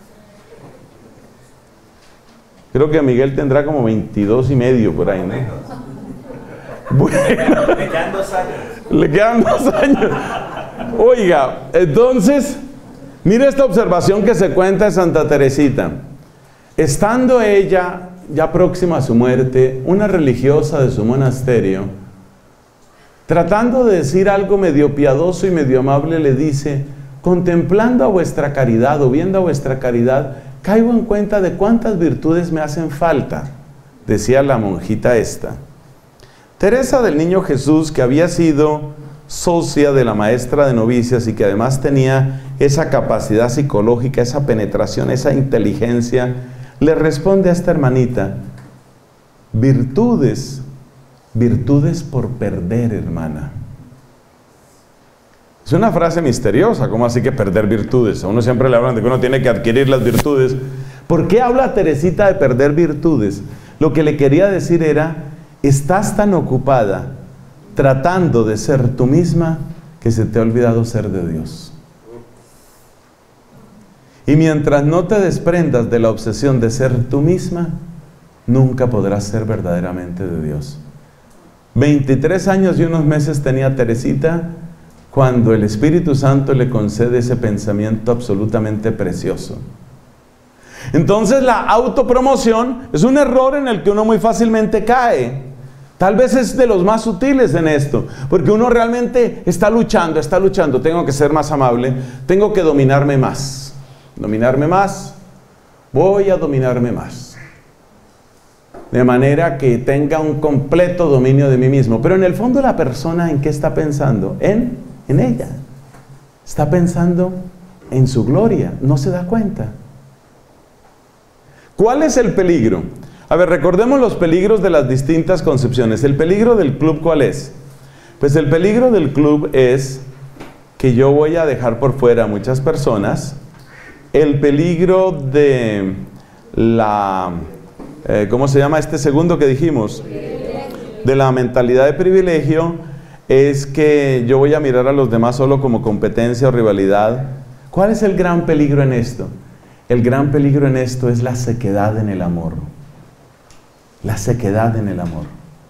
Creo que Miguel tendrá como 22 y medio por ahí, ¿no? Bueno, Le quedan 2 años. le quedan 2 años. Oiga, entonces, mire esta observación que se cuenta de Santa Teresita. Estando ella ya próxima a su muerte, una religiosa de su monasterio, tratando de decir algo medio piadoso y medio amable, le dice: contemplando a vuestra caridad o viendo a vuestra caridad, caigo en cuenta de cuántas virtudes me hacen falta, decía la monjita esta. Teresa del Niño Jesús, que había sido socia de la maestra de novicias y que además tenía esa capacidad psicológica, esa penetración, esa inteligencia, le responde a esta hermanita: virtudes por perder, hermana. Es una frase misteriosa. ¿Cómo así que perder virtudes? A uno siempre le hablan de que uno tiene que adquirir las virtudes. ¿Por qué habla Teresita de perder virtudes? Lo que le quería decir era: estás tan ocupada tratando de ser tú misma que se te ha olvidado ser de Dios. Y mientras no te desprendas de la obsesión de ser tú misma, nunca podrás ser verdaderamente de Dios. 23 años y unos meses tenía Teresita cuando el Espíritu Santo le concede ese pensamiento absolutamente precioso. Entonces la autopromoción es un error en el que uno muy fácilmente cae. Tal vez es de los más sutiles en esto, porque uno realmente está luchando, tengo que ser más amable, tengo que dominarme más, voy a dominarme más, de manera que tenga un completo dominio de mí mismo. Pero en el fondo la persona, ¿en qué está pensando? En ella, está pensando en su gloria, no se da cuenta. ¿Cuál es el peligro? A ver, recordemos los peligros de las distintas concepciones. ¿El peligro del club cuál es? Pues el peligro del club es que yo voy a dejar por fuera a muchas personas. El peligro de la... ¿cómo se llama este segundo que dijimos? De la mentalidad de privilegio es que yo voy a mirar a los demás solo como competencia o rivalidad. ¿Cuál es el gran peligro en esto? El gran peligro en esto es la sequedad en el amor. La sequedad en el amor.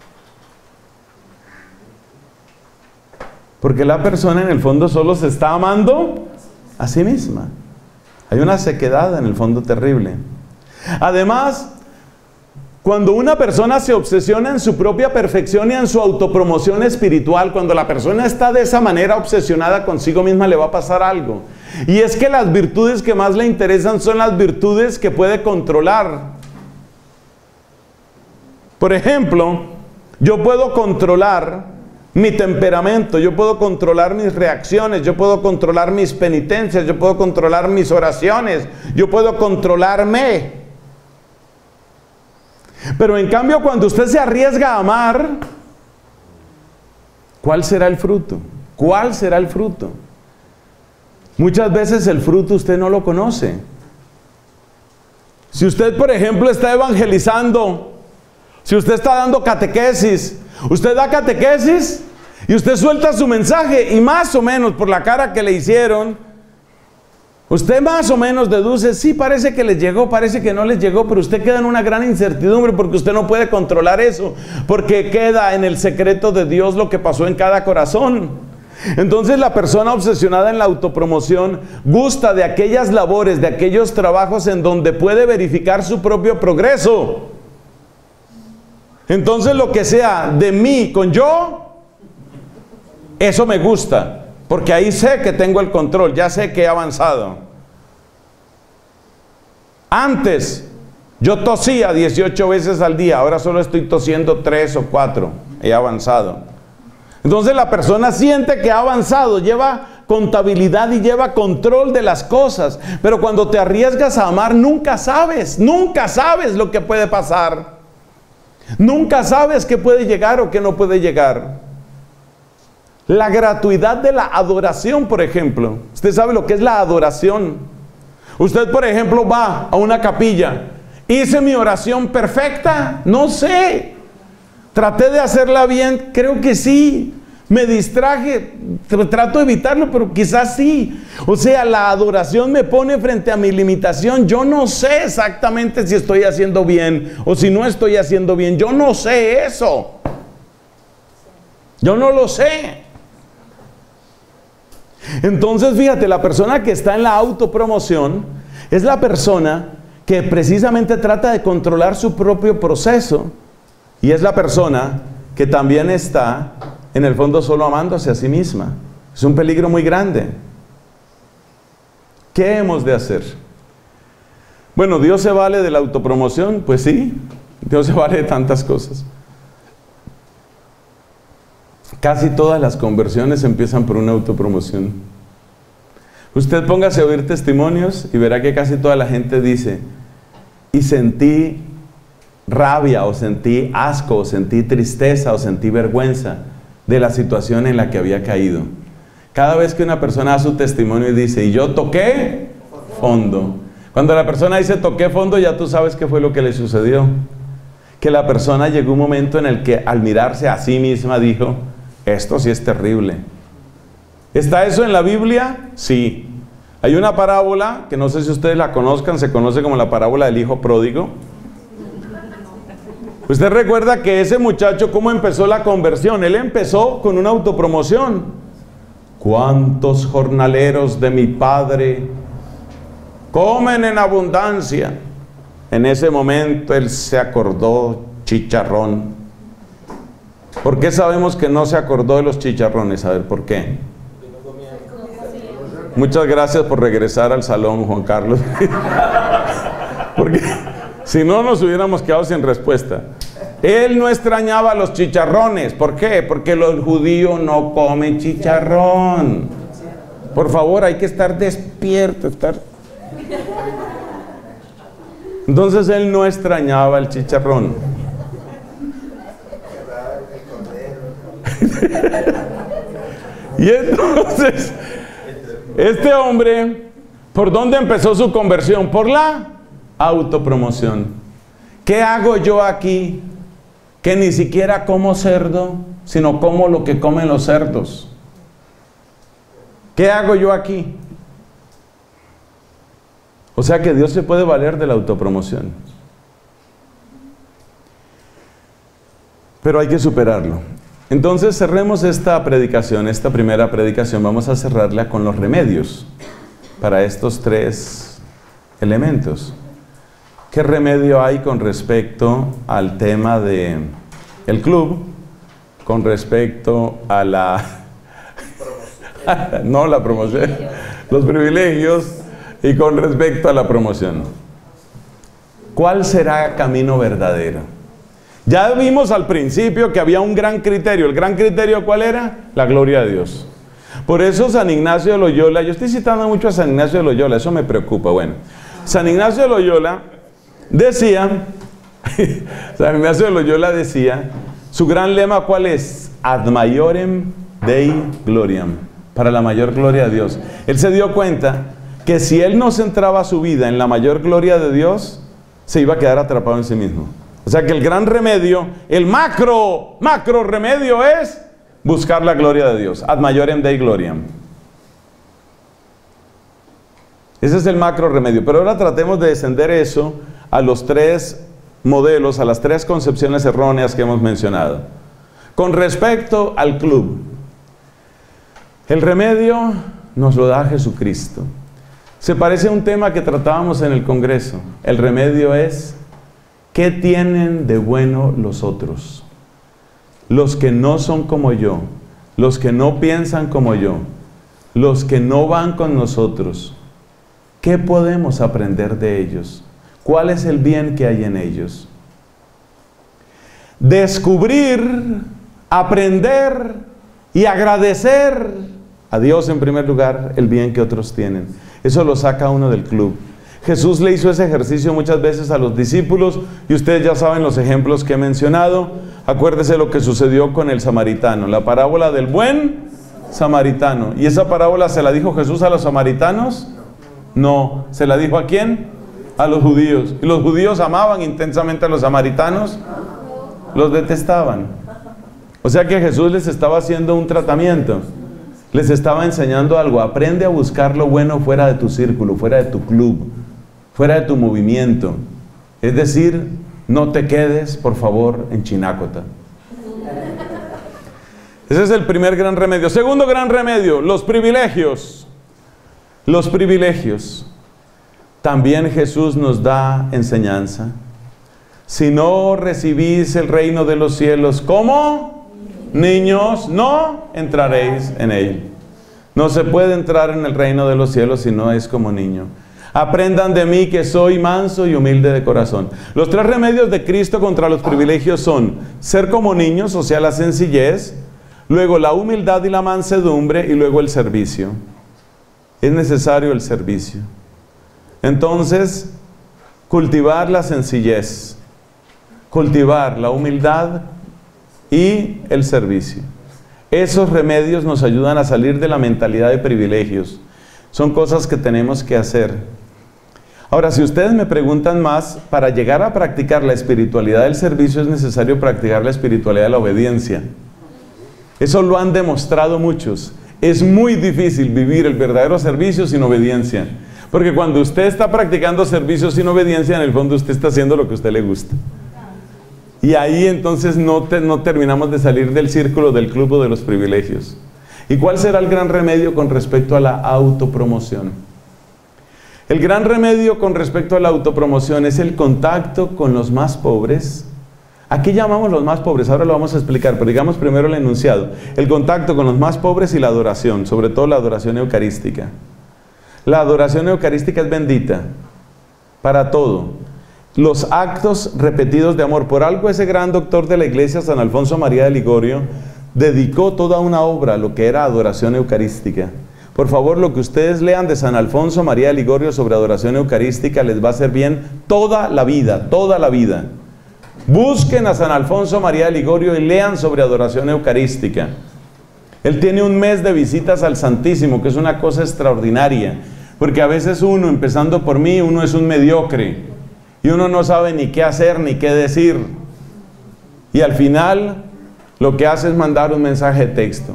Porque la persona en el fondo solo se está amando a sí misma. Hay una sequedad en el fondo terrible. Además, cuando una persona se obsesiona en su propia perfección y en su autopromoción espiritual, cuando la persona está de esa manera obsesionada consigo misma, le va a pasar algo. Y es que las virtudes que más le interesan son las virtudes que puede controlar. Por ejemplo, yo puedo controlar mi temperamento, yo puedo controlar mis reacciones, yo puedo controlar mis penitencias, yo puedo controlar mis oraciones, yo puedo controlarme. Pero en cambio, cuando usted se arriesga a amar, ¿cuál será el fruto? ¿Cuál será el fruto? Muchas veces el fruto usted no lo conoce. Si usted, por ejemplo, está evangelizando, si usted está dando catequesis, usted da catequesis y usted suelta su mensaje y más o menos por la cara que le hicieron, usted más o menos deduce, sí, parece que les llegó, parece que no les llegó, pero usted queda en una gran incertidumbre porque usted no puede controlar eso, porque queda en el secreto de Dios lo que pasó en cada corazón. Entonces la persona obsesionada en la autopromoción gusta de aquellas labores, de aquellos trabajos en donde puede verificar su propio progreso. Entonces lo que sea de mí con yo, eso me gusta, porque ahí sé que tengo el control, ya sé que he avanzado. Antes yo tosía 18 veces al día, ahora solo estoy tosiendo 3 o 4, he avanzado. Entonces la persona siente que ha avanzado, lleva contabilidad y lleva control de las cosas. Pero cuando te arriesgas a amar, nunca sabes lo que puede pasar. Nunca sabes qué puede llegar o qué no puede llegar. La gratuidad de la adoración, por ejemplo. Usted sabe lo que es la adoración. Usted, por ejemplo, va a una capilla. ¿Hice mi oración perfecta? No sé. ¿Traté de hacerla bien? Creo que sí. Me distraje, trato de evitarlo, pero quizás sí. O sea, la adoración me pone frente a mi limitación. Yo no sé exactamente si estoy haciendo bien o si no estoy haciendo bien. Yo no sé eso. Yo no lo sé. Entonces, fíjate, la persona que está en la autopromoción es la persona que precisamente trata de controlar su propio proceso. Y es la persona que también está, en el fondo, solo amándose a sí misma. Es un peligro muy grande. ¿Qué hemos de hacer? Bueno, ¿Dios se vale de la autopromoción? Pues sí, Dios se vale de tantas cosas. Casi todas las conversiones empiezan por una autopromoción. Usted póngase a oír testimonios y verá que casi toda la gente dice, y sentí rabia, o sentí asco, o sentí tristeza, o sentí vergüenza de la situación en la que había caído. Cada vez que una persona da su testimonio y dice, y yo toqué fondo. Cuando la persona dice toqué fondo, ya tú sabes qué fue lo que le sucedió. Que la persona llegó un momento en el que al mirarse a sí misma dijo, esto sí es terrible. ¿Está eso en la Biblia? Sí. Hay una parábola, que no sé si ustedes la conozcan, se conoce como la parábola del hijo pródigo. Usted recuerda que ese muchacho, ¿cómo empezó la conversión? Él empezó con una autopromoción. ¿Cuántos jornaleros de mi padre comen en abundancia? En ese momento él se acordó chicharrón. ¿Por qué sabemos que no se acordó de los chicharrones? A ver, ¿por qué? Muchas gracias por regresar al salón, Juan Carlos. Porque si no, nos hubiéramos quedado sin respuesta. Él no extrañaba los chicharrones. ¿Por qué? Porque los judíos no comen chicharrón. Por favor, hay que estar despierto. Entonces él no extrañaba el chicharrón. Y entonces, este hombre, ¿por dónde empezó su conversión? Por la autopromoción. ¿Qué hago yo aquí? Que ni siquiera como cerdo, sino como lo que comen los cerdos. ¿Qué hago yo aquí? O sea que Dios se puede valer de la autopromoción. Pero hay que superarlo. Entonces cerremos esta predicación, esta primera predicación, vamos a cerrarla con los remedios para estos tres elementos. ¿Qué remedio hay con respecto al tema de el club? Con respecto a la no la promoción, los privilegios, y con respecto a la promoción. ¿Cuál será el camino verdadero? Ya vimos al principio que había un gran criterio. ¿El gran criterio cuál era? La gloria de Dios. Por eso San Ignacio de Loyola, yo estoy citando mucho a San Ignacio de Loyola, eso me preocupa. Bueno, San Ignacio de Loyola decía, San Ignacio de Loyola decía, su gran lema ¿cuál es? Ad maiorem Dei gloriam, para la mayor gloria de Dios. Él se dio cuenta que si él no centraba su vida en la mayor gloria de Dios, se iba a quedar atrapado en sí mismo. O sea que el gran remedio, el macro remedio es buscar la gloria de Dios. Ad maiorem Dei gloriam. Ese es el macro remedio. Pero ahora tratemos de descender eso a los tres modelos, a las tres concepciones erróneas que hemos mencionado. Con respecto al club, el remedio nos lo da Jesucristo. Se parece a un tema que tratábamos en el Congreso. El remedio es: ¿qué tienen de bueno los otros? Los que no son como yo, los que no piensan como yo, los que no van con nosotros. ¿Qué podemos aprender de ellos? ¿Cuál es el bien que hay en ellos? Descubrir, aprender y agradecer a Dios en primer lugar el bien que otros tienen. Eso lo saca uno del club. Jesús le hizo ese ejercicio muchas veces a los discípulos y ustedes ya saben los ejemplos que he mencionado. Acuérdese lo que sucedió con el samaritano, la parábola del buen samaritano. ¿Y esa parábola se la dijo Jesús a los samaritanos? No. ¿Se la dijo a quién? A los judíos. ¿Y los judíos amaban intensamente a los samaritanos? Los detestaban. O sea que Jesús les estaba haciendo un tratamiento. Les estaba enseñando algo. Aprende a buscar lo bueno fuera de tu círculo, fuera de tu club, fuera de tu movimiento. Es decir, no te quedes, por favor, en Chinácota. Ese es el primer gran remedio. Segundo gran remedio, los privilegios. Los privilegios. También Jesús nos da enseñanza. Si no recibís el reino de los cielos, ¿cómo? Niños, no entraréis en él. No se puede entrar en el reino de los cielos si no es como niño. Aprendan de mí que soy manso y humilde de corazón. Los tres remedios de Cristo contra los privilegios son ser como niños, o sea, la sencillez, luego la humildad y la mansedumbre, y luego el servicio. Es necesario el servicio. Entonces, cultivar la sencillez, cultivar la humildad y el servicio. Esos remedios nos ayudan a salir de la mentalidad de privilegios. Son cosas que tenemos que hacer. Ahora, si ustedes me preguntan más, para llegar a practicar la espiritualidad del servicio es necesario practicar la espiritualidad de la obediencia. Eso lo han demostrado muchos. Es muy difícil vivir el verdadero servicio sin obediencia. Porque cuando usted está practicando servicio sin obediencia, en el fondo usted está haciendo lo que a usted le gusta. Y ahí entonces no terminamos de salir del círculo del club o de los privilegios. ¿Y cuál será el gran remedio con respecto a la autopromoción? El gran remedio con respecto a la autopromoción es el contacto con los más pobres. Aquí llamamos los más pobres, ahora lo vamos a explicar, pero digamos primero el enunciado. El contacto con los más pobres y la adoración, sobre todo la adoración eucarística. La adoración eucarística es bendita para todo. Los actos repetidos de amor. Por algo ese gran doctor de la iglesia, San Alfonso María de Ligorio, dedicó toda una obra a lo que era adoración eucarística. Por favor, lo que ustedes lean de San Alfonso María de Ligorio sobre adoración eucarística les va a hacer bien toda la vida, toda la vida. Busquen a San Alfonso María de Ligorio y lean sobre adoración eucarística. Él tiene un mes de visitas al Santísimo, que es una cosa extraordinaria, porque a veces uno, empezando por mí, uno es un mediocre, y uno no sabe ni qué hacer, ni qué decir, y al final lo que hace es mandar un mensaje de texto.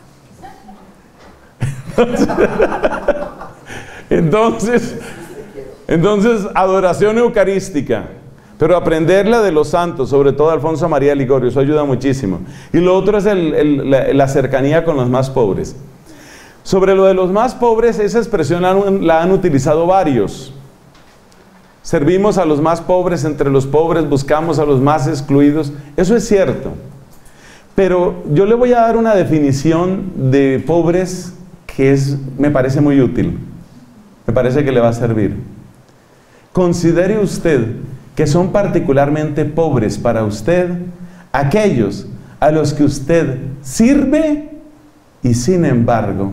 Entonces, adoración eucarística, pero aprenderla de los santos, sobre todo Alfonso María de Ligorio, eso ayuda muchísimo. Y lo otro es la cercanía con los más pobres. Sobre lo de los más pobres, esa expresión la han utilizado varios. Servimos a los más pobres, entre los pobres buscamos a los más excluidos. Eso es cierto. Pero yo le voy a dar una definición de pobres que me parece muy útil. Me parece que le va a servir. Considere usted que son particularmente pobres para usted aquellos a los que usted sirve y sin embargo,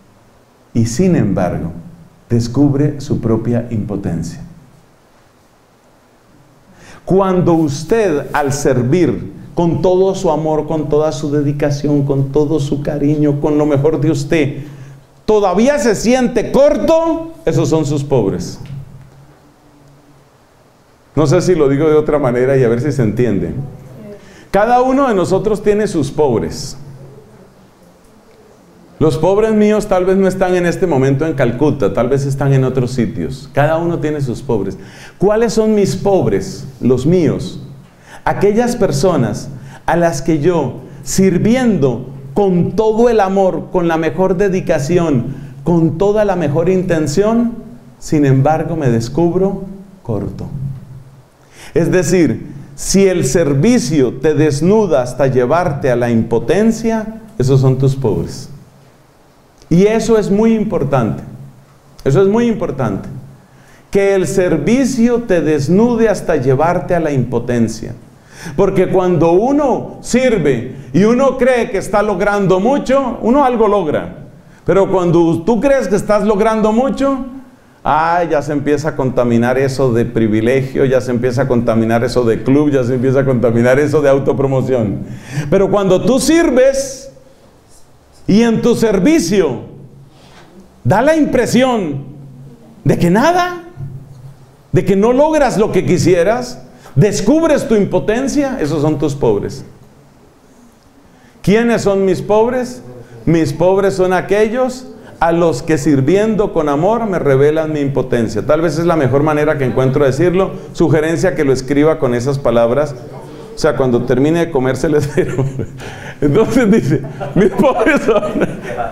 descubre su propia impotencia. Cuando usted, al servir con todo su amor, con toda su dedicación, con todo su cariño, con lo mejor de usted, todavía se siente corto, esos son sus pobres. No sé si lo digo de otra manera y a ver si se entiende. Cada uno de nosotros tiene sus pobres. Los pobres míos tal vez no están en este momento en Calcuta, tal vez están en otros sitios. Cada uno tiene sus pobres. ¿Cuáles son mis pobres? Los míos. Aquellas personas a las que yo, sirviendo con todo el amor, con la mejor dedicación, con toda la mejor intención, sin embargo me descubro corto. Es decir, si el servicio te desnuda hasta llevarte a la impotencia, esos son tus pobres. Y eso es muy importante. Eso es muy importante. Que el servicio te desnude hasta llevarte a la impotencia. Porque cuando uno sirve y uno cree que está logrando mucho, uno algo logra. Pero cuando tú crees que estás logrando mucho, ya se empieza a contaminar eso de privilegio, ya se empieza a contaminar eso de club, ya se empieza a contaminar eso de autopromoción. Pero cuando tú sirves y en tu servicio da la impresión de que nada, de que no logras lo que quisieras, descubres tu impotencia, esos son tus pobres. ¿Quiénes son mis pobres? Mis pobres son aquellos a los que sirviendo con amor me revelan mi impotencia. Tal vez es la mejor manera que encuentro de decirlo. Sugerencia que lo escriba con esas palabras. O sea, cuando termine de comer se les digo. Entonces dice, mis pobres son...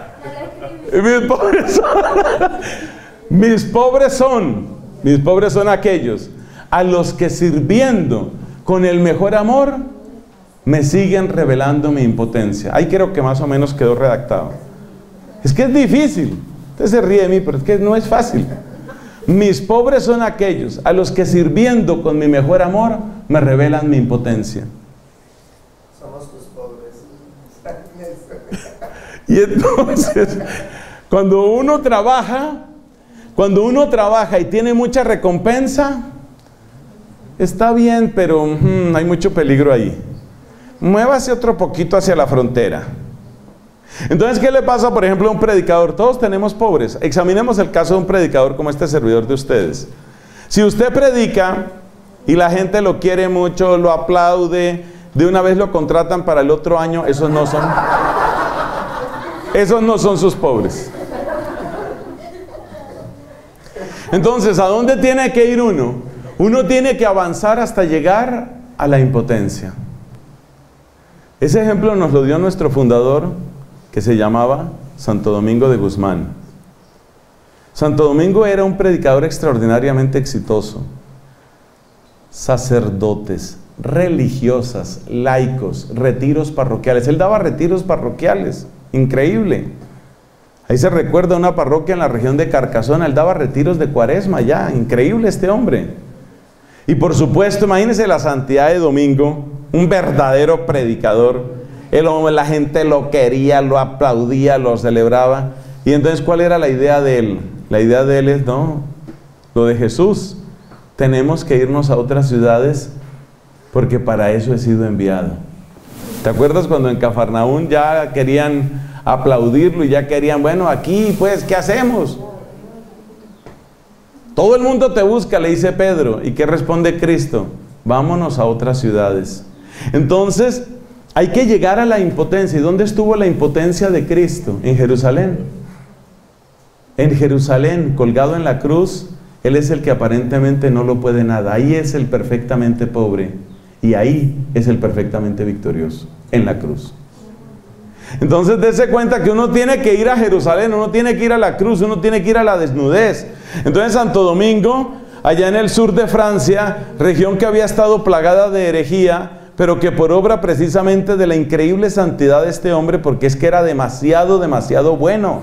Mis pobres son aquellos a los que sirviendo con el mejor amor me siguen revelando mi impotencia. Ahí creo que más o menos quedó redactado. Es que es difícil. Usted se ríe de mí, pero es que no es fácil. Mis pobres son aquellos a los que sirviendo con mi mejor amor me revelan mi impotencia. Somos tus pobres. Y entonces, cuando uno trabaja y tiene mucha recompensa, está bien, pero hay mucho peligro ahí. Muévase otro poquito hacia la frontera. Entonces, ¿qué le pasa, por ejemplo, a un predicador? Todos tenemos pobres. Examinemos el caso de un predicador como este servidor de ustedes. Si usted predica y la gente lo quiere mucho, lo aplaude, de una vez lo contratan para el otro año, esos no son sus pobres. Entonces, ¿a dónde tiene que ir uno? Uno tiene que avanzar hasta llegar a la impotencia. Ese ejemplo nos lo dio nuestro fundador, que se llamaba Santo Domingo de Guzmán. Santo Domingo era un predicador extraordinariamente exitoso. Sacerdotes, religiosas, laicos, retiros parroquiales. Él daba retiros parroquiales, increíble. Ahí se recuerda una parroquia en la región de Carcasona, él daba retiros de Cuaresma ya, increíble este hombre. Y por supuesto, imagínense la santidad de Domingo, un verdadero predicador. La gente lo quería, lo aplaudía, lo celebraba. Y entonces, ¿cuál era la idea de él? La idea de él es, no, lo de Jesús. Tenemos que irnos a otras ciudades porque para eso he sido enviado. ¿Te acuerdas cuando en Cafarnaún ya querían aplaudirlo y ya querían, bueno, aquí pues, ¿qué hacemos? Todo el mundo te busca, le dice Pedro. ¿Y qué responde Cristo? Vámonos a otras ciudades. Entonces, hay que llegar a la impotencia. ¿Y dónde estuvo la impotencia de Cristo? En Jerusalén. En Jerusalén, colgado en la cruz, Él es el que aparentemente no lo puede nada. Ahí es el perfectamente pobre. Y ahí es el perfectamente victorioso. En la cruz. Entonces, dése cuenta que uno tiene que ir a Jerusalén, uno tiene que ir a la cruz, uno tiene que ir a la desnudez. Entonces, Santo Domingo, allá en el sur de Francia, región que había estado plagada de herejía, pero que por obra precisamente de la increíble santidad de este hombre, porque es que era demasiado bueno.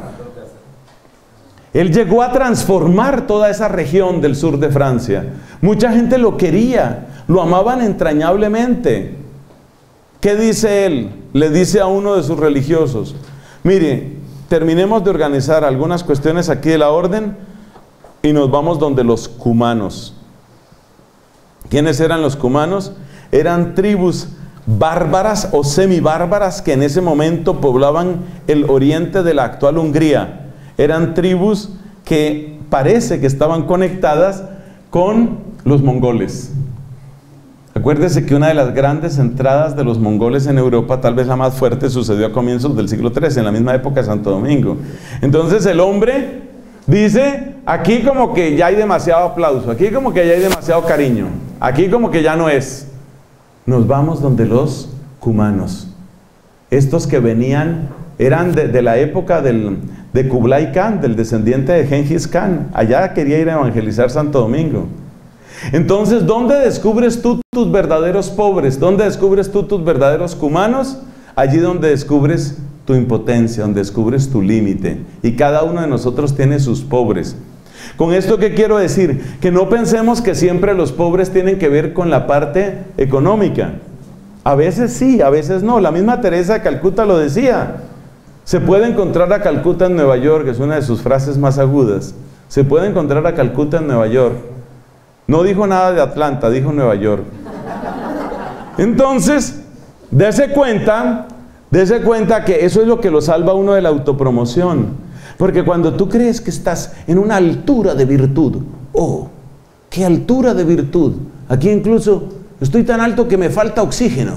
Él llegó a transformar toda esa región del sur de Francia. Mucha gente lo quería, lo amaban entrañablemente. ¿Qué dice él? Le dice a uno de sus religiosos, mire, terminemos de organizar algunas cuestiones aquí de la orden y nos vamos donde los cumanos. ¿Quiénes eran los cumanos? Eran tribus bárbaras o semibárbaras que en ese momento poblaban el oriente de la actual Hungría. Eran tribus que parece que estaban conectadas con los mongoles. Acuérdese que una de las grandes entradas de los mongoles en Europa, tal vez la más fuerte, sucedió a comienzos del siglo XIII, en la misma época de Santo Domingo. Entonces el hombre dice, aquí como que ya hay demasiado aplauso, aquí como que ya hay demasiado cariño, aquí como que ya no es. Nos vamos donde los cumanos. Estos que venían, eran de la época de Kublai Khan, del descendiente de Gengis Khan. Allá quería ir a evangelizar Santo Domingo. Entonces, ¿dónde descubres tú tus verdaderos pobres? ¿Dónde descubres tú tus verdaderos cumanos? Allí donde descubres tu impotencia, donde descubres tu límite. Y cada uno de nosotros tiene sus pobres. Con esto, ¿qué quiero decir? Que no pensemos que siempre los pobres tienen que ver con la parte económica. A veces sí, a veces no. La misma Teresa de Calcuta lo decía. Se puede encontrar a Calcuta en Nueva York, es una de sus frases más agudas. Se puede encontrar a Calcuta en Nueva York. No dijo nada de Atlanta, dijo Nueva York. Entonces, dése cuenta que eso es lo que lo salva a uno de la autopromoción. Porque cuando tú crees que estás en una altura de virtud, ¡oh! ¡Qué altura de virtud! Aquí incluso estoy tan alto que me falta oxígeno.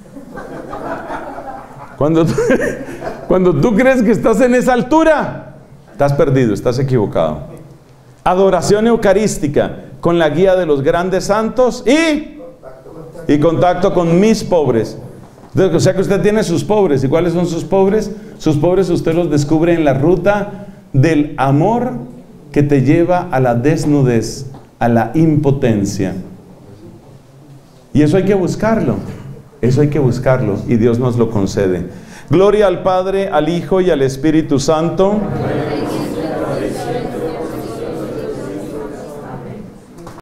Cuando tú crees que estás en esa altura, estás perdido, estás equivocado. Adoración eucarística con la guía de los grandes santos y contacto con mis pobres. O sea que usted tiene sus pobres. ¿Y cuáles son sus pobres? Sus pobres usted los descubre en la ruta del amor que te lleva a la desnudez, a la impotencia. Y eso hay que buscarlo. Eso hay que buscarlo y Dios nos lo concede. Gloria al Padre, al Hijo y al Espíritu Santo.